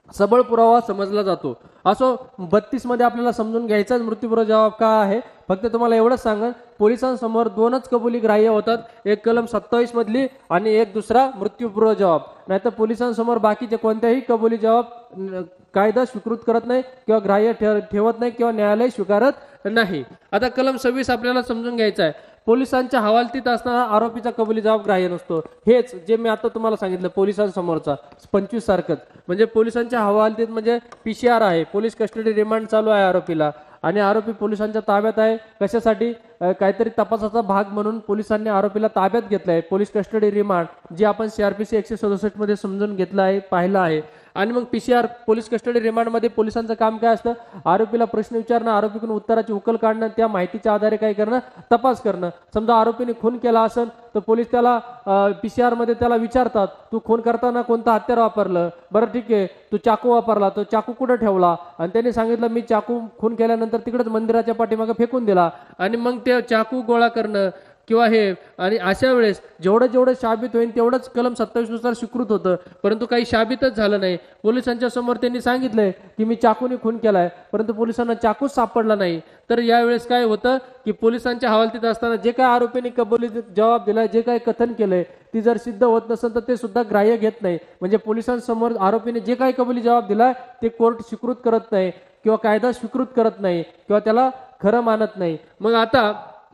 सबळ पुरावा समजला जातो. असो 32 मध्ये आपल्याला समजून घ्यायचाच मृत्यूपूर्व जबाब काय आहे. फक्त तुम्हाला एवढंच सांगा, पोलिसांसमोर दोनच कबुली ग्राह्य होतात, एक कलम 27 मधली आणि एक दुसरा मृत्यूपूर्व जबाब. नाहीतर पोलिसांसमोर बाकीचे कोणत्याही कबुली जबाब कायदा स्वीकृत करत नाही किंवा ग्राह्य ठेवत नाही किंवा न्यायालय स्वीकारत नाही. आता कलम 26 आपल्याला समजून घ्यायचा आहे. पोलिसांच्या हवालतीत असणारा आरोपीचा कबुली जबाब ग्राह्य नसतो. हेच जे मी आता तुम्हाला सांगितलं पोलिसांसमोरचा 25 सारखंच, म्हणजे पोलिसांच्या हवालतीत म्हणजे PCR आहे, पोलीस कस्टडी रिमांड चालू आहे आरोपीला आणि आरोपी पोलिसांच्या ताब्यात आहे. कशासाठी? काहीतरी तपासाचा भाग म्हणून पोलिसांनी आरोपीला ताब्यात घेतलाय, पोलीस कस्टडी रिमांड, जे आपण CRPC 167 मध्ये समजून घेतलं आहे, पाहिलं आहे. आणि मग PCR पोलीस कस्टडी रिमांड मध्ये पोलिसांचं काम काय असतं? आरोपीला प्रश्न विचारणं, आरोपीकडून उत्तराची उकल काढणं, त्या माहितीच्या आधारे काय करणं? तपास करणं. समजा आरोपीने खून केला असेल तर पोलीस त्याला PCR मध्ये त्याला विचारतात, तू खून करताना कोणतं हत्यार वापरलं? बरं ठीक आहे, तू चाकू वापरला, तो चाकू कुठं ठेवला? आणि त्यांनी सांगितलं मी चाकू खून केल्यानंतर तिकडेच मंदिराच्या पाठीमागे फेकून दिला. आणि मग ते चाकू गोळा करणं किंवा हे, आणि अशा वेळेस जेवढं साबित होईल तेवढंच कलम 27 नुसार स्वीकृत होतं. परंतु काही साबितच झालं नाही. पोलिसांच्या समोर त्यांनी सांगितलंय की मी चाकूने खून केलाय, परंतु पोलिसांना चाकूच सापडला नाही. तर यावेळेस काय होतं की पोलिसांच्या हवालतीत असताना जे काय आरोपीने कबुली जबाब दिलाय, जे काय कथन केलंय, ती जर सिद्ध होत नसेल तर ते सुद्धा ग्राह्य घेत नाही. म्हणजे पोलिसांसमोर आरोपीने जे काही कबुली जबाब दिलाय ते कोर्ट स्वीकृत करत नाही किंवा कायदा स्वीकृत करत नाही किंवा त्याला खरं मानत नाही. मग आता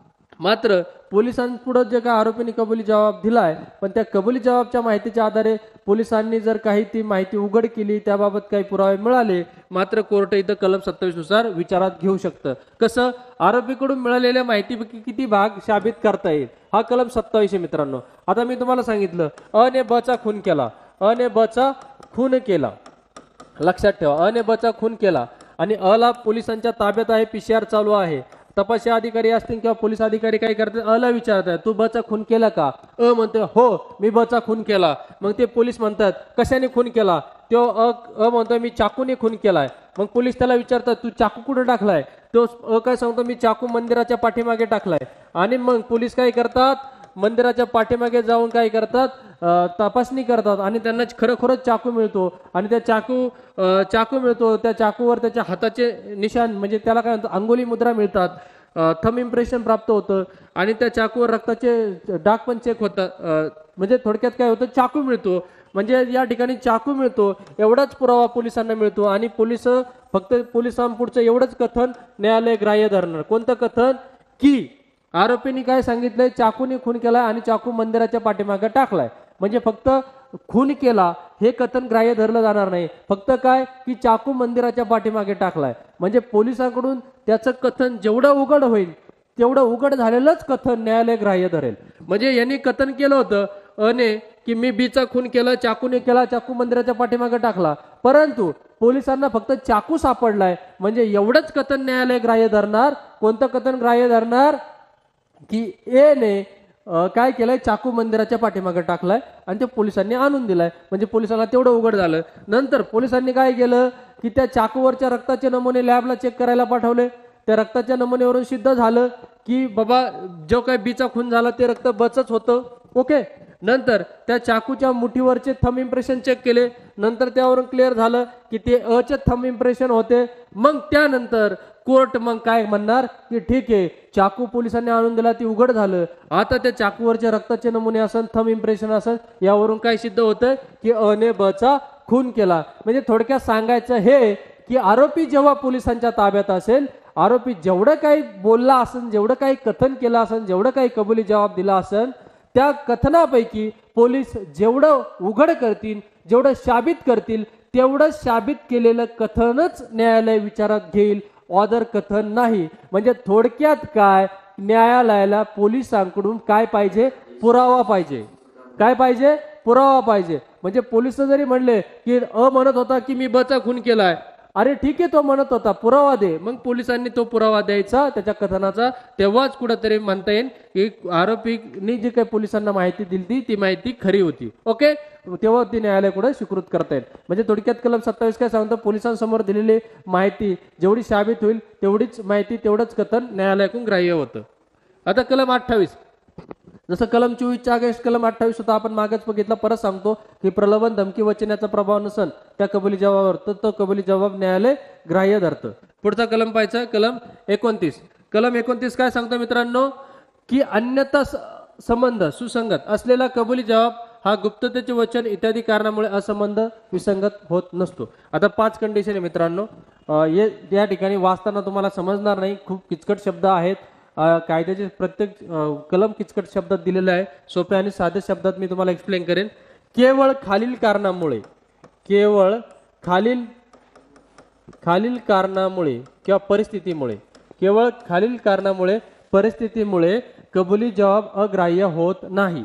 मात्र पोलिसांपुढे जे काय आरोपीने कबुली जबाब दिलाय, पण त्या कबुली जबाबच्या माहितीच्या आधारे पोलिसांनी जर काही ती माहिती उघड केली, त्याबाबत काही पुरावे मिळाले, मात्र कोर्ट इथं कलम 27 नुसार विचारात घेऊ शकतं. कसं? आरोपीकडून मिळालेल्या माहितीपैकी किती भाग साबित करता येईल, हा कलम 27 आहे मित्रांनो. आता मी तुम्हाला सांगितलं अ ने ब चा खून केला, अ ने ब चा खून केला, लक्षात ठेवा, अ ने ब चा खून केला आणि अ ला पोलिसांच्या ताब्यात आहे, PCR चालू आहे. तपासी अधिकारी असतील किंवा पोलीस अधिकारी काय करतात? अ ला विचारतात तू ब चा खून केला का? अ म्हणते हो मी ब चा खून केला. मग ते पोलीस म्हणतात कशाने खून केला? तो अ म्हणतो मी चाकूने खून केलाय. मग पोलीस त्याला विचारतात तू चाकू कुठे टाकलाय? तो अ काय सांगतो मी चाकू मंदिराच्या पाठीमागे टाकलाय. आणि मग पोलीस काय करतात? मंदिराच्या पाठीमागे जाऊन काय करतात? तपासणी करतात आणि त्यांना खरोखरच चाकू मिळतो आणि त्या चाकू मिळतो. त्या चाकूवर त्याच्या हाताचे निशाण म्हणजे त्याला काय म्हणतात? अंगुली मुद्रा मिळतात, थंब इम्प्रेशन प्राप्त होतं आणि त्या चाकूवर रक्ताचे डाग पण चेक होतात. म्हणजे थोडक्यात काय होतं? चाकू मिळतो. म्हणजे या ठिकाणी चाकू मिळतो, एवढाच पुरावा पोलिसांना मिळतो आणि पोलिस फक्त पोलिसांपुढचं एवढंच कथन न्यायालय ग्राह्य धरणार. कोणतं कथन? की आरोपींनी काय सांगितलंय? चाकूने खून केलाय आणि चाकू मंदिराच्या पाठीमागे टाकलाय. म्हणजे फक्त खून केला हे कथन ग्राह्य धरलं जाणार नाही. फक्त काय की चाकू मंदिराच्या पाठीमागे टाकलाय. म्हणजे पोलिसांकडून त्याचं कथन जेवढं उघड होईल तेवढं उघड झालेलंच कथन न्यायालय ग्राह्य धरेल. म्हणजे यांनी कथन केलं होतं अने की मी बीचा खून केला, चाकूने केला, चाकू मंदिराच्या पाठीमागे टाकला, परंतु पोलिसांना फक्त चाकू सापडलाय. म्हणजे एवढंच कथन न्यायालय ग्राह्य धरणार. कोणतं कथन ग्राह्य धरणार? की ए ने काय केलंय? चाकू मंदिराच्या पाठीमागे टाकलाय आणि ते पोलिसांनी आणून दिलाय. म्हणजे पोलिसांना तेवढं उघड झालं. नंतर पोलिसांनी काय केलं की त्या चाकूवरच्या रक्ताचे नमुने लॅबला चेक करायला पाठवले. त्या रक्ताच्या नमुन्यावरून सिद्ध झालं की बाबा जो काय बीचा खून झाला ते रक्त बचच होतं. ओके. नंतर त्या चाकूच्या मुठीवरचे थंब इम्प्रेशन चेक केले. नंतर त्यावरून क्लिअर झालं की ते अचे थंब इम्प्रेशन होते. मग त्यानंतर कोर्ट मग काय म्हणणार की ठीक आहे, चाकू पोलिसांनी आणून दिला, ती उघड झालं. आता त्या चाकूवरचे रक्ताचे नमुने असन, थंब इम्प्रेशन असन, यावरून काय सिद्ध होतं की अ ने ब चा खून केला. म्हणजे थोडक्यात सांगायचं हे की आरोपी जेव्हा पोलिसांच्या ताब्यात असेल, आरोपी जेवढं काही बोलला असेल, जेवढं काही कथन केलं असेल, जेवढं काही कबुली जबाब दिला असेल, त्या कथनापैकी पोलीस जेवढं उघड करतील, जेवढं साबित करतील, तेवढं साबित केलेलं कथनच न्यायालय विचारात घेईल, ऑदर कथन नाही. म्हणजे थोडक्यात काय? न्यायालयाला पोलिसांकडून काय पाहिजे? पुरावा पाहिजे. काय पाहिजे? पुरावा पाहिजे. म्हणजे पोलिस जरी म्हणले की अ म्हणत होता की मी ब चा खून केलाय, अरे ठीक आहे, तो म्हणत होता, पुरावा दे. मग पोलिसांनी तो पुरावा द्यायचा त्याच्या कथनाचा. तेव्हाच कुठंतरी म्हणता येईल की आरोपींनी जी काही पोलिसांना माहिती दिली ती माहिती खरी होती. ओके. तेव्हा ती न्यायालयाकडे स्वीकृत करता येईल. म्हणजे थोडक्यात कलम 27 काय सांगतं? पोलिसांसमोर दिलेली माहिती जेवढी साबित होईल तेवढीच माहिती, तेवढंच कथन न्यायालयाकडून ग्राह्य होतं. आता कलम 28 जसं कलम 24 अगेन्स्ट कलम 28 होता, आपण मागेच बघितला, परत सांगतो की प्रलोभन धमकी वचनाचा प्रभाव नसन त्या कबुली जबाबावर तर तो कबुली जबाब न्यायालय ग्राह्य धरतं. पुढचा कलम पाहायचा कलम 29. कलम 29 काय सांगतो मित्रांनो की अन्यथा संबंध सुसंगत असलेला कबुली जबाब हा गुप्ततेचे वचन इत्यादी कारणामुळे असंबंध विसंगत होत नसतो. आता 5 कंडिशन आहे मित्रांनो, या ठिकाणी वाचताना तुम्हाला समजणार नाही, खूप किचकट शब्द आहेत. कायद्याचे प्रत्येक कलम किचकट शब्दात दिलेलं आहे, सोप्या आणि साध्या शब्दात मी तुम्हाला एक्सप्लेन करेन. केवळ खालील कारणामुळे किंवा परिस्थितीमुळे परिस्थितीमुळे कबुली जबाब अग्राह्य होत नाही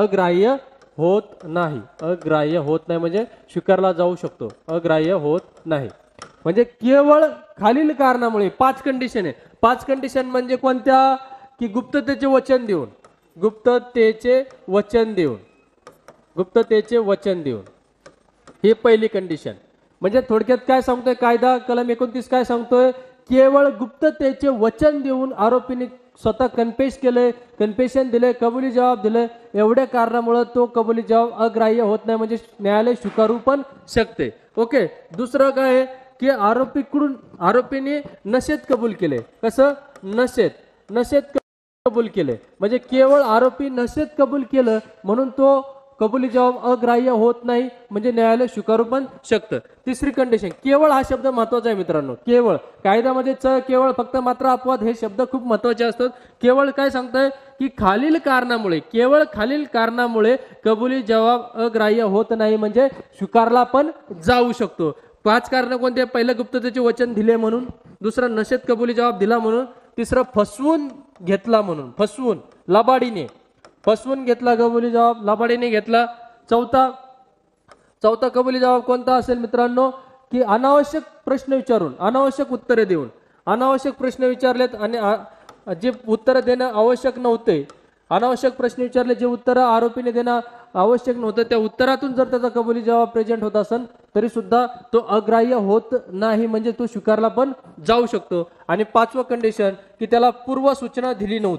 म्हणजे स्वीकारला जाऊ शकतो. अग्राह्य होत नाही म्हणजे केवळ खालील कारणामुळे. 5 कंडिशन आहे. 5 कंडिशन म्हणजे कोणत्या की गुप्ततेचे वचन देऊन ही पहिली कंडिशन. म्हणजे थोडक्यात काय सांगतोय कायदा कलम 29 काय सांगतोय, केवळ गुप्ततेचे वचन देऊन आरोपीने स्वतः कन्फेशन दिले, कबुली जबाब दिले, एवढ्या कारणामुळे तो कबुली जबाब अग्राह्य होत नाही म्हणजे न्यायालय स्वीकारू पण शकते. ओके. दुसरं काय आहे की आरोपीने नशेत कबूल केले. कसं नशेत कबूल केले म्हणजे केवळ आरोपी नशेत कबूल केलं म्हणून तो कबुली जबाब अग्राह्य होत नाही म्हणजे न्यायालय स्वीकारू पण शकतं. तिसरी कंडिशन, केवळ हा शब्द महत्वाचा आहे मित्रांनो. केवळ कायद्यामध्ये केवळ, फक्त, मात्र, अपवाद हे शब्द खूप महत्वाचे असतात. केवळ काय सांगतंय की केवळ खालील कारणामुळे कबुली जबाब अग्राह्य होत नाही म्हणजे स्वीकारला पण जाऊ शकतो. 5 कारण कोणते? पहिलं गुप्ततेचे वचन दिले म्हणून, दुसरं नशेत कबुली जबाब दिला म्हणून, तिसरं फसवून घेतला कबुली जबाब लबाडीने घेतला. चौथा कबुली जबाब कोणता असेल मित्रांनो की अनावश्यक प्रश्न विचारून अनावश्यक उत्तरे देऊन. अनावश्यक प्रश्न विचारलेत आणि जे उत्तर देणं आवश्यक नव्हते, अनावश्यक प्रश्न विचारले, जे उत्तर आरोपीने देणं आवश्यक नव्हतं, त्या उत्तरातून जर त्याचा कबुली जबाब प्रेझेंट होत असेल तरी सुद्धा तो अग्राह्य होत नाही म्हणजे तो स्वीकारला पण जाऊ शकतो. आणि 5वं कंडिशन की त्याला पूर्व सूचना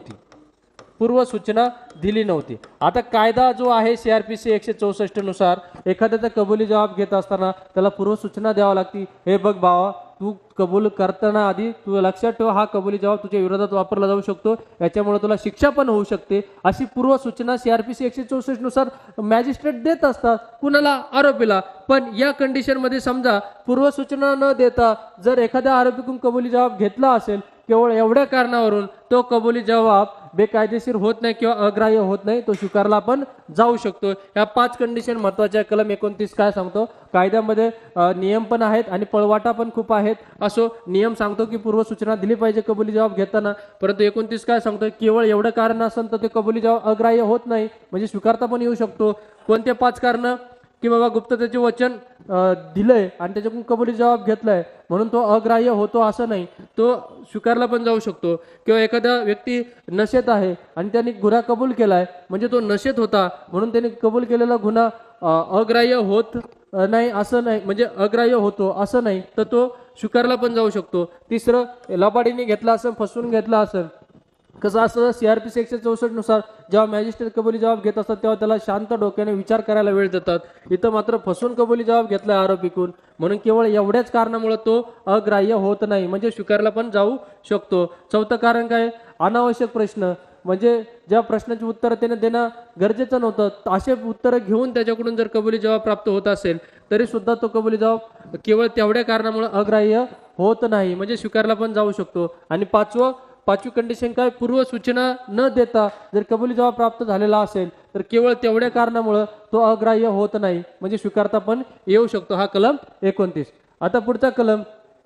दिली नव्हती. आता कायदा जो आहे CRPC 164 नुसार एखाद्याचा कबुली जबाब घेत असताना त्याला पूर्व सूचना द्यावी लागती. हे बघ बाबा, तू कबूल करताना आधी तू लक्षात ठेव, हा कबुली जबाब तुझ्या विरोधात वापरला जाऊ शकतो, याच्यामुळे तुला शिक्षा पण होऊ शकते. अशी पूर्व सूचना CRPC 164 नुसार मॅजिस्ट्रेट देत असतात. कुणाला? आरोपीला. पण या कंडिशन मध्ये समजा पूर्व सूचना न देता जर एखाद्या आरोपीकडून कबुली जबाब घेतला असेल, केवळ एवढ्या कारणावरून तो कबुली जबाब बेकायदेशीर होत नाही किंवा अग्राह्य होत नाही, तो स्वीकारला पण जाऊ शकतो. या 5 कंडिशन महत्वाच्या. कलम 29 काय सांगतो, कायद्यामध्ये नियम पण आहेत आणि पळवाटा पण खूप आहेत. असो, नियम सांगतो की पूर्व सूचना दिली पाहिजे कबुली जबाब घेताना, परंतु 29 काय सांगतो, केवळ एवढं कारण असेल तर ते कबुली जबाब अग्राह्य होत नाही म्हणजे स्वीकारता पण येऊ शकतो. कोणते 5 कारण की बाबा गुप्ततेचे वचन दिलंय आणि त्याच्याकडून कबुली जबाब घेतलाय म्हणून तो अग्राह्य होतो असं नाही, तो स्वीकारला पण जाऊ शकतो. किंवा एखादा व्यक्ती नशेत आहे आणि त्यांनी गुन्हा कबूल केलाय म्हणजे तो नशेत होता म्हणून त्यांनी कबूल केलेला गुन्हा अग्राह्य होत नाही असं नाही, म्हणजे अग्राह्य होतो असं नाही, तर तो स्वीकारला पण जाऊ शकतो. तिसरं, लबाडीने घेतला असेल, फसवून घेतला असेल. कसं असतं, CRPC 164 नुसार जेव्हा मॅजिस्ट्रेट कबुली जबाब घेत असतात तेव्हा त्याला शांत डोक्याने विचार करायला वेळ देतात. इथं मात्र फसवून कबुली जबाब घेतलाय आरोपीकडून म्हणून केवळ एवढ्याच कारणामुळे तो अग्राह्य होत नाही म्हणजे स्वीकारला पण जाऊ शकतो. 4थं कारण काय? अनावश्यक प्रश्न, म्हणजे ज्या प्रश्नाची उत्तर त्याने देणं गरजेचं नव्हतं असे उत्तर घेऊन त्याच्याकडून जर कबुली जबाब प्राप्त होत असेल तरी सुद्धा तो कबुली जबाब केवळ तेवढ्या कारणामुळे अग्राह्य होत नाही म्हणजे स्वीकारला पण जाऊ शकतो. आणि 5वी कंडिशन काय? पूर्व सूचना न देता जर कबुली जबाब प्राप्त झालेला असेल तर केवळ तेवढ्या कारणामुळे तो अग्राह्य होत नाही म्हणजे स्वीकारता पण येऊ शकतो. हा कलम 29. आता पुढचा कलम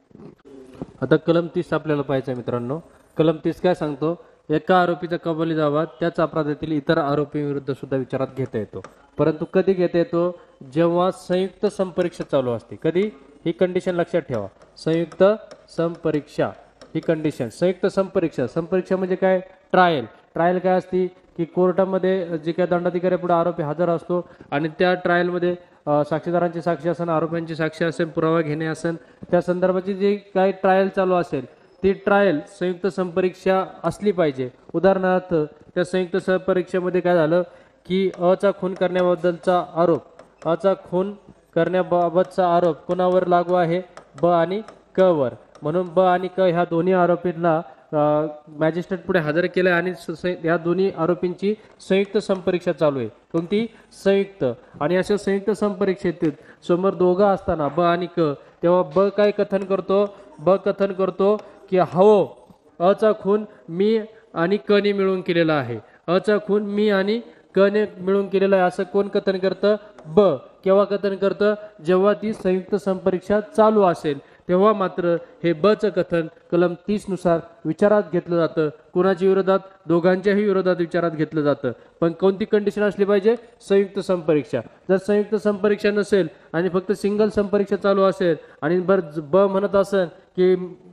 30 आपल्याला पाहायचा मित्रांनो. कलम 30 काय सांगतो, एका आरोपीचा कबुली जबाब त्याच अपराधातील इतर आरोपींविरुद्ध सुद्धा विचारात घेता येतो, परंतु कधी घेता येतो? जेव्हा संयुक्त संपरीक्षा चालू असते. कधी? ही कंडिशन लक्षात ठेवा, संयुक्त संपरीक्षा ही कंडिशन. संयुक्त संपरीक्षा म्हणजे काय? ट्रायल काय असती की कोर्टामध्ये जे काय दंडाधिकारी पुढे आरोपी हजर असतो आणि त्या ट्रायलमध्ये साक्षीदारांची साक्षी असेल, आरोपींची साक्षी असेल, पुरावा घेणे असेल, त्या संदर्भाची जी काही ट्रायल चालू असेल ती ट्रायल संयुक्त संपरीक्षा असली पाहिजे. उदाहरणार्थ त्या संयुक्त संपरीक्षेमध्ये काय झालं की अचा खून करण्याबद्दलचा आरोप, अचा खून करण्याबाबतचा आरोप कोणावर लागू आहे, ब आणि क वर. म्हणून ब आणि क ह्या दोन्ही आरोपींना मॅजिस्ट्रेट पुढे हजर केलं आणि या दोन्ही आरोपींची संयुक्त संपरीक्षा चालू आहे. कोणती? संयुक्त. आणि अशा संयुक्त संपरीक्षेत समोर दोघं असताना ब आणि क, तेव्हा ब काय कथन करतो, ब कथन करतो की हो अचा खून मी आणि क ने मिळून केलेला आहे, अचा खून मी आणि क ने मिळून केलेला आहे असं कोण कथन करतं? ब. केव्हा कथन करतं? जेव्हा ती संयुक्त संपरीक्षा चालू असेल तेव्हा मात्र हे बचं कथन कलम 30 नुसार विचारात घेतलं जातं. कोणाच्या विरोधात? दोघांच्याही विरोधात विचारात घेतलं जातं. पण कोणती कंडिशन असली पाहिजे? संयुक्त संपरीक्षा. जर संयुक्त संपरीक्षा नसेल आणि फक्त सिंगल संपरीक्षा चालू असेल आणि ब म्हणत असेल की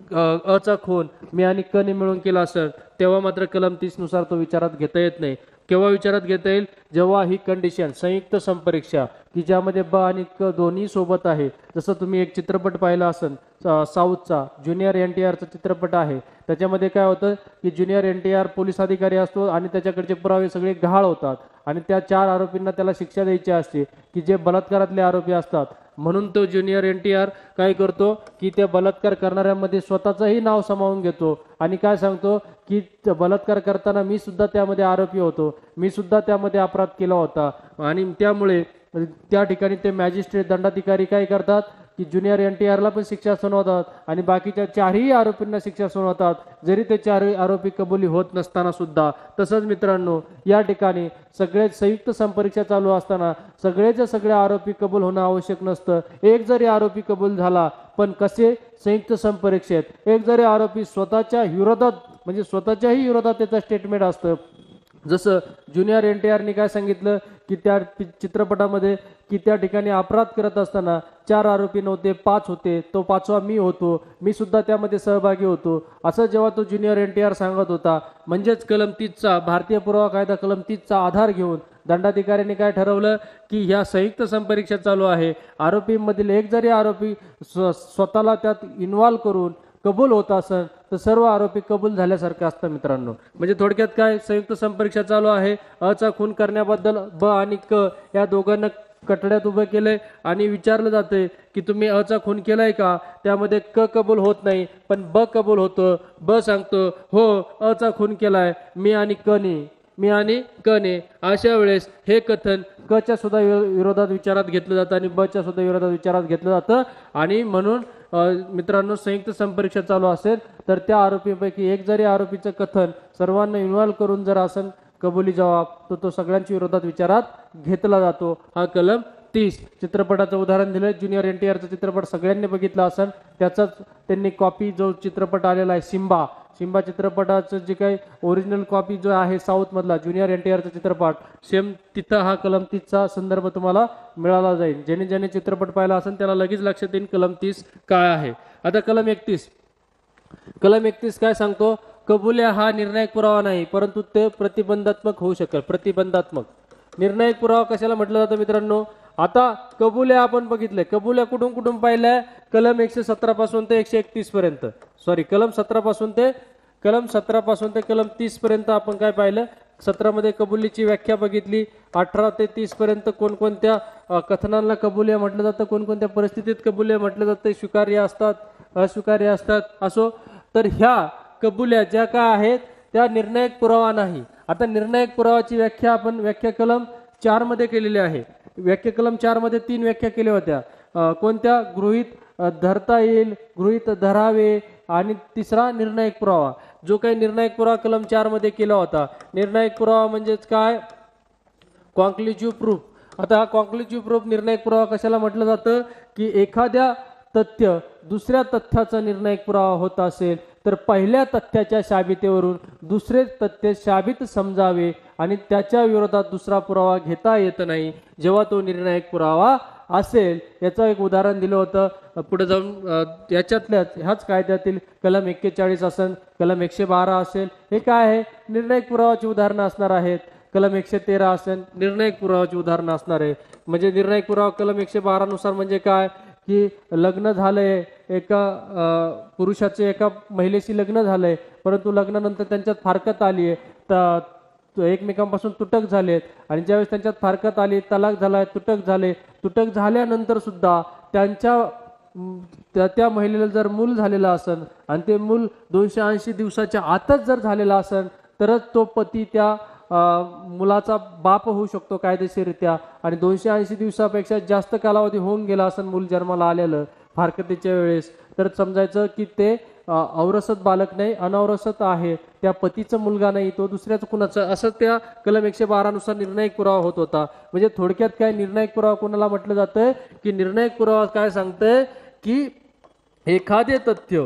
अचा खून मी आणि क ने मिळून केला असेल तेव्हा मात्र कलम 30 नुसार तो विचारात घेता येत नाही. केव्हा विचारात घेता येईल? जेव्हा ही कंडिशन संयुक्त संपरीक्षा की ज्यामध्ये ब आणि क दोन्ही सोबत आहे. जसं तुम्ही एक चित्रपट पाहिला असेल साऊथचा ज्युनियर NTRचा चित्रपट आहे, त्याच्यामध्ये काय होतं की ज्युनियर NTR पोलीस अधिकारी असतो आणि त्याच्याकडचे पुरावे सगळे गहाळ होतात आणि त्या 4 आरोपींना त्याला शिक्षा द्यायची असते की जे बलात्कारातले आरोपी असतात. म्हणून तो ज्युनियर NTR काय करतो की त्या बलात्कार करणाऱ्यांमध्ये स्वतःचंही नाव सामावून घेतो आणि काय सांगतो की बलात्कार करताना मी सुद्धा त्यामध्ये आरोपी होतो, मी सुद्धा त्यामध्ये अपराध केला होता. आणि त्यामुळे त्या ठिकाणी ते मॅजिस्ट्रेट दंडाधिकारी काय करतात की ज्युनियर NTRला पण शिक्षा सुनावतात आणि बाकीच्या 4ही आरोपींना शिक्षा सुनावतात, जरी ते 4ही आरोपी कबुली होत नसताना सुद्धा. तसंच मित्रांनो या ठिकाणी सगळे संयुक्त संपरीक्षा चालू असताना सगळेचे सगळे आरोपी कबूल होणं आवश्यक नसतं. एक जरी आरोपी कबूल झाला, पण कसे? संयुक्त संपरीक्षेत एक जरी आरोपी स्वतःच्या विरोधात म्हणजे स्वतःच्याही विरोधात त्याचं स्टेटमेंट असतं. जसं ज्युनियर NTRने काय सांगितलं की त्या चित्रपटामध्ये की त्या ठिकाणी अपराध करत असताना 4 आरोपी नव्हते, 5 होते, तो 5वा मी होतो, मी सुद्धा त्यामध्ये सहभागी होतो, असं जेव्हा तो ज्युनियर NTR सांगत होता. म्हणजेच कलम 30चा भारतीय पुरावा कायदा कलम 30चा आधार घेऊन दंडाधिकाऱ्यांनी काय ठरवलं की ह्या संयुक्त संपरीक्षा चालू आहे, आरोपींमधील एक जरी आरोपी स्वतःला त्यात इन्व्हॉल्व करून कबूल होत असेल तर सर्व आरोपी कबूल झाल्यासारखं असतं मित्रांनो. म्हणजे थोडक्यात काय? संयुक्त संपरीक्षा चालू आहे, अचा खून करण्याबद्दल ब आणि क या दोघांना कटड्यात उभं केलंय आणि विचारलं जातंय की तुम्ही अचा खून केलाय का? त्यामध्ये क कबूल होत नाही पण ब कबूल होतं. ब सांगतो हो अचा खून केलाय मी आणि क ने. अशा वेळेस हे कथन क च्या सुद्धा विरोधात विचारात घेतलं जातं आणि ब च्या सुद्धा विरोधात विचारात घेतलं जातं. आणि म्हणून मित्रांनो संयुक्त संपरीक्षा चालू असेल तर त्या आरोपीपैकी एक जरी आरोपीचं कथन सर्वांना इन्व्हॉल्व करून जर असेल कबुली जबाब तर तो सगळ्यांच्या विरोधात विचारात घेतला जातो. हा कलम 30. चित्रपटाचं उदाहरण दिलं, ज्युनियर NTRचा चित्रपट सगळ्यांनी बघितला असेल, त्याचाच त्यांनी कॉपी जो चित्रपट आलेला आहे सिम्बा चित्रपटाचं जे काही ओरिजिनल कॉपी जो आहे साऊथ मधला ज्युनियर NTRचा चित्रपट सेम तिथं हा कलम 30चा संदर्भ तुम्हाला मिळाला जाईल. ज्याने चित्रपट पाहिला असेल त्याला लगेच लक्षात येईल कलम 30 काय आहे. आता कलम 31 काय सांगतो? कबुल्या हा निर्णायक पुरावा नाही परंतु ते प्रतिबंधात्मक होऊ शकेल. प्रतिबंधात्मक. निर्णायक पुरावा कशाला म्हटलं जातं मित्रांनो? आता कबुल्या आपण बघितले, कबुल्या कुठून कुठून पाहिल्या? कलम 117 पासून ते 131 पर्यंत, कलम 17 पासून ते कलम 30 पर्यंत आपण काय पाहिलं? 17 मध्ये कबुलीची व्याख्या बघितली, 18 ते 30 पर्यंत कोणकोणत्या कथनांना कबुल्या म्हटलं जातं, कोणकोणत्या परिस्थितीत कबुल्या म्हटलं जातं, स्वीकार्य असतात, अस्वीकार्य असतात. असो तर ह्या कबुल्या ज्या काय आहेत त्या निर्णायक पुरावा नाही. आता निर्णायक पुरावाची व्याख्या आपण व्याख्या कलम 4 मध्ये केलेली आहे. व्याख्या कलम 4 मध्ये 3 व्याख्या केल्या होत्या. कोणत्या? गृहीत धरता येईल, गृहीत धरावे आणि तिसरा निर्णायक पुरावा. जो काही निर्णायक पुरावा कलम 4 मध्ये केला होता. निर्णायक पुरावा म्हणजेच काय? Conclusive proof. आता हा कॉन्क्लुसिव्ह प्रूफ निर्णायक पुरावा कशाला म्हटलं जातं की एखाद्या तथ्य दुसऱ्या तथ्याचा निर्णायक पुरावा होत असेल तर पहिल्या तथ्याच्या साबितीवरून दुसरे तथ्य साबित समजावे आणि त्याच्या विरोधात दुसरा पुरावा घेता येत नाही जेव्हा तो निर्णायक पुरावा असेल. याचं एक उदाहरण दिलं होतं. पुढे जाऊन ह्याच कायद्यातील कलम 41 असेल, कलम 112 असेल, हे काय आहे? निर्णायक पुरावाची उदाहरणं असणार आहेत. कलम 113 असेल, निर्णायक पुरावाची उदाहरणं असणार आहे. म्हणजे निर्णायक पुरावा कलम 112 नुसार म्हणजे काय की लग्न झालंय, एका पुरुषाचे एका महिलेशी लग्न झालंय, परंतु लग्नानंतर त्यांच्यात फारकत आली आहे, तर एकमेकांपासून तुटक झालेत आणि ज्यावेळेस त्यांच्यात फारकत आली, तलाक झालाय, तुटक झाल्यानंतर सुद्धा त्या महिलेला जर मूल झालेलं असेल आणि ते मूल 280 दिवसाच्या आतच जर झालेलं असेल तरच तो पती त्या मुलाचा बाप होऊ शकतो कायदेशीररित्या. आणि 280 दिवसापेक्षा जास्त कालावधी होऊन गेला असेल मूल जन्माला आलेलं फारकतीच्या वेळेस, तर समजायचं की ते औरसत बालक नाही, अनौरसत आहे, त्या पतीचा मुलगा नाही, तो दुसऱ्याच कुणाचं, असं त्या कलम 112 नुसार निर्णायक पुरावा होत होता. म्हणजे थोडक्यात काय निर्णायक पुरावा कोणाला म्हटलं जातंय की निर्णायक पुरावा काय सांगतंय की एखादे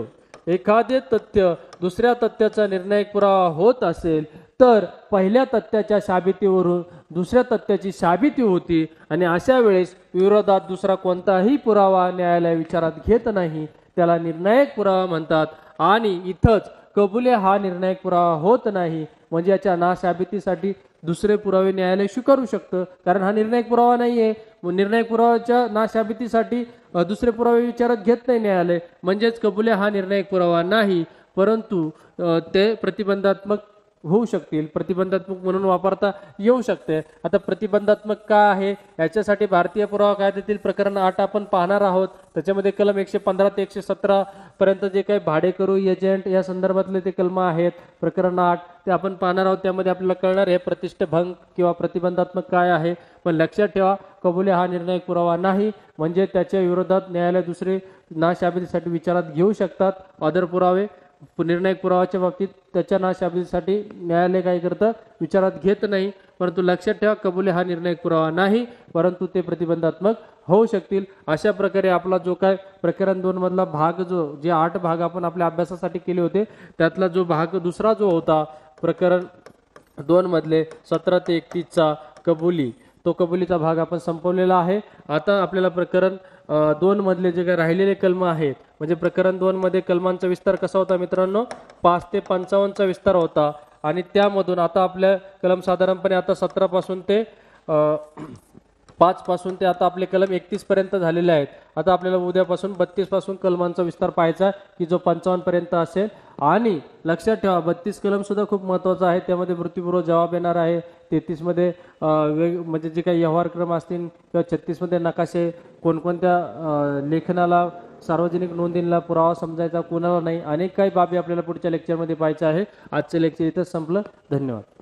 तथ्य दुसऱ्या तथ्याचा निर्णायक पुरावा होत असेल तर पहिल्या तथ्याच्या साबितीवरून दुसऱ्या तथ्याची साबिती होती आणि अशा वेळेस विरोधात दुसरा कोणताही पुरावा न्यायालय विचारात घेत नाही, त्याला निर्णायक पुरावा म्हणतात. आणि इथंच कबुले हा निर्णायक पुरावा होत नाही, म्हणजे याच्या नासाबितीसाठी दुसरे पुरावे न्यायालय स्वीकारू शकतं, कारण हा निर्णायक पुरावा नाहीये. निर्णायक पुराव्याच्या नासाबितीसाठी दुसरे पुरावे विचारात घेत नाही न्यायालय, म्हणजेच कबुले हा निर्णायक पुरावा नाही, परंतु ते प्रतिबंधात्मक होऊ शकतील, प्रतिबंधात्मक म्हणून वापरता येऊ शकते. आता प्रतिबंधात्मक का आहे याच्यासाठी भारतीय पुरावा कायद्यातील प्रकरण 8 आपण पाहणार आहोत. त्याच्यामध्ये कलम 115 ते 117 पर्यंत जे काही भाडेकरू, एजंट या संदर्भातले ते कलम आहेत, प्रकरण 8 ते आपण पाहणार आहोत. त्यामध्ये आपल्याला कळणार आहे प्रतिष्ठभंग किंवा प्रतिबंधात्मक काय आहे. पण लक्षात ठेवा, कबुले हा निर्णायक पुरावा नाही, म्हणजे त्याच्या विरोधात न्यायालय दुसरे नाशाबदीसाठी विचारात घेऊ शकतात. अदर पुरावे निर्णायक पुराव्याच्या बाबतीत त्याच्या नाशाबदीसाठी न्यायालय काय करतं, विचारात घेत नाही. परंतु लक्षात ठेवा, कबुले हा निर्णायक पुरावा नाही, परंतु ते प्रतिबंधात्मक होऊ शकतील. अशा प्रकारे आपला जो काय प्रकरण 2 मधला भाग, जे 8 भाग आपण आपल्या अभ्यासासाठी केले होते, त्यातला जो भाग दुसरा जो होता प्रकरण 2 मधले 17 ते 31चा कबुली, तो कबुलीचा भाग आपण संपवलेला आहे. आता आपल्याला प्रकरण 2 मधले जे काही राहिलेले कलम आहेत, म्हणजे प्रकरण 2 मध्ये कलमांचा विस्तार कसा होता मित्रांनो, 5 ते 55चा विस्तार होता. आणि त्यामधून आता आपल्या कलम साधारणपणे आता 17 पासून ते 5 पासून ते आता आपले कलम 31 पर्यंत झालेले आहेत. आता आपल्याला उद्यापासून 32 पासून कलमांचा विस्तार पाहायचा की जो 55 पर्यंत असेल. आणि लक्षात ठेवा, 32 कलम सुद्धा खूप महत्त्वाचा आहे, त्यामध्ये वृत्तीपूर्व जबाब येणार आहे. 33 मध्ये म्हणजे जे काही व्यवहारक्रम असतील, किंवा 36 मध्ये नकाशे, कोणकोणत्या लेखनाला, सार्वजनिक नोंदींना पुरावा समजायचा, कोणाला नाही, अनेक काही बाबी आपल्याला पुढच्या लेक्चरमध्ये पाहायच्या आहे. आजचं लेक्चर इथंच संपलं. धन्यवाद.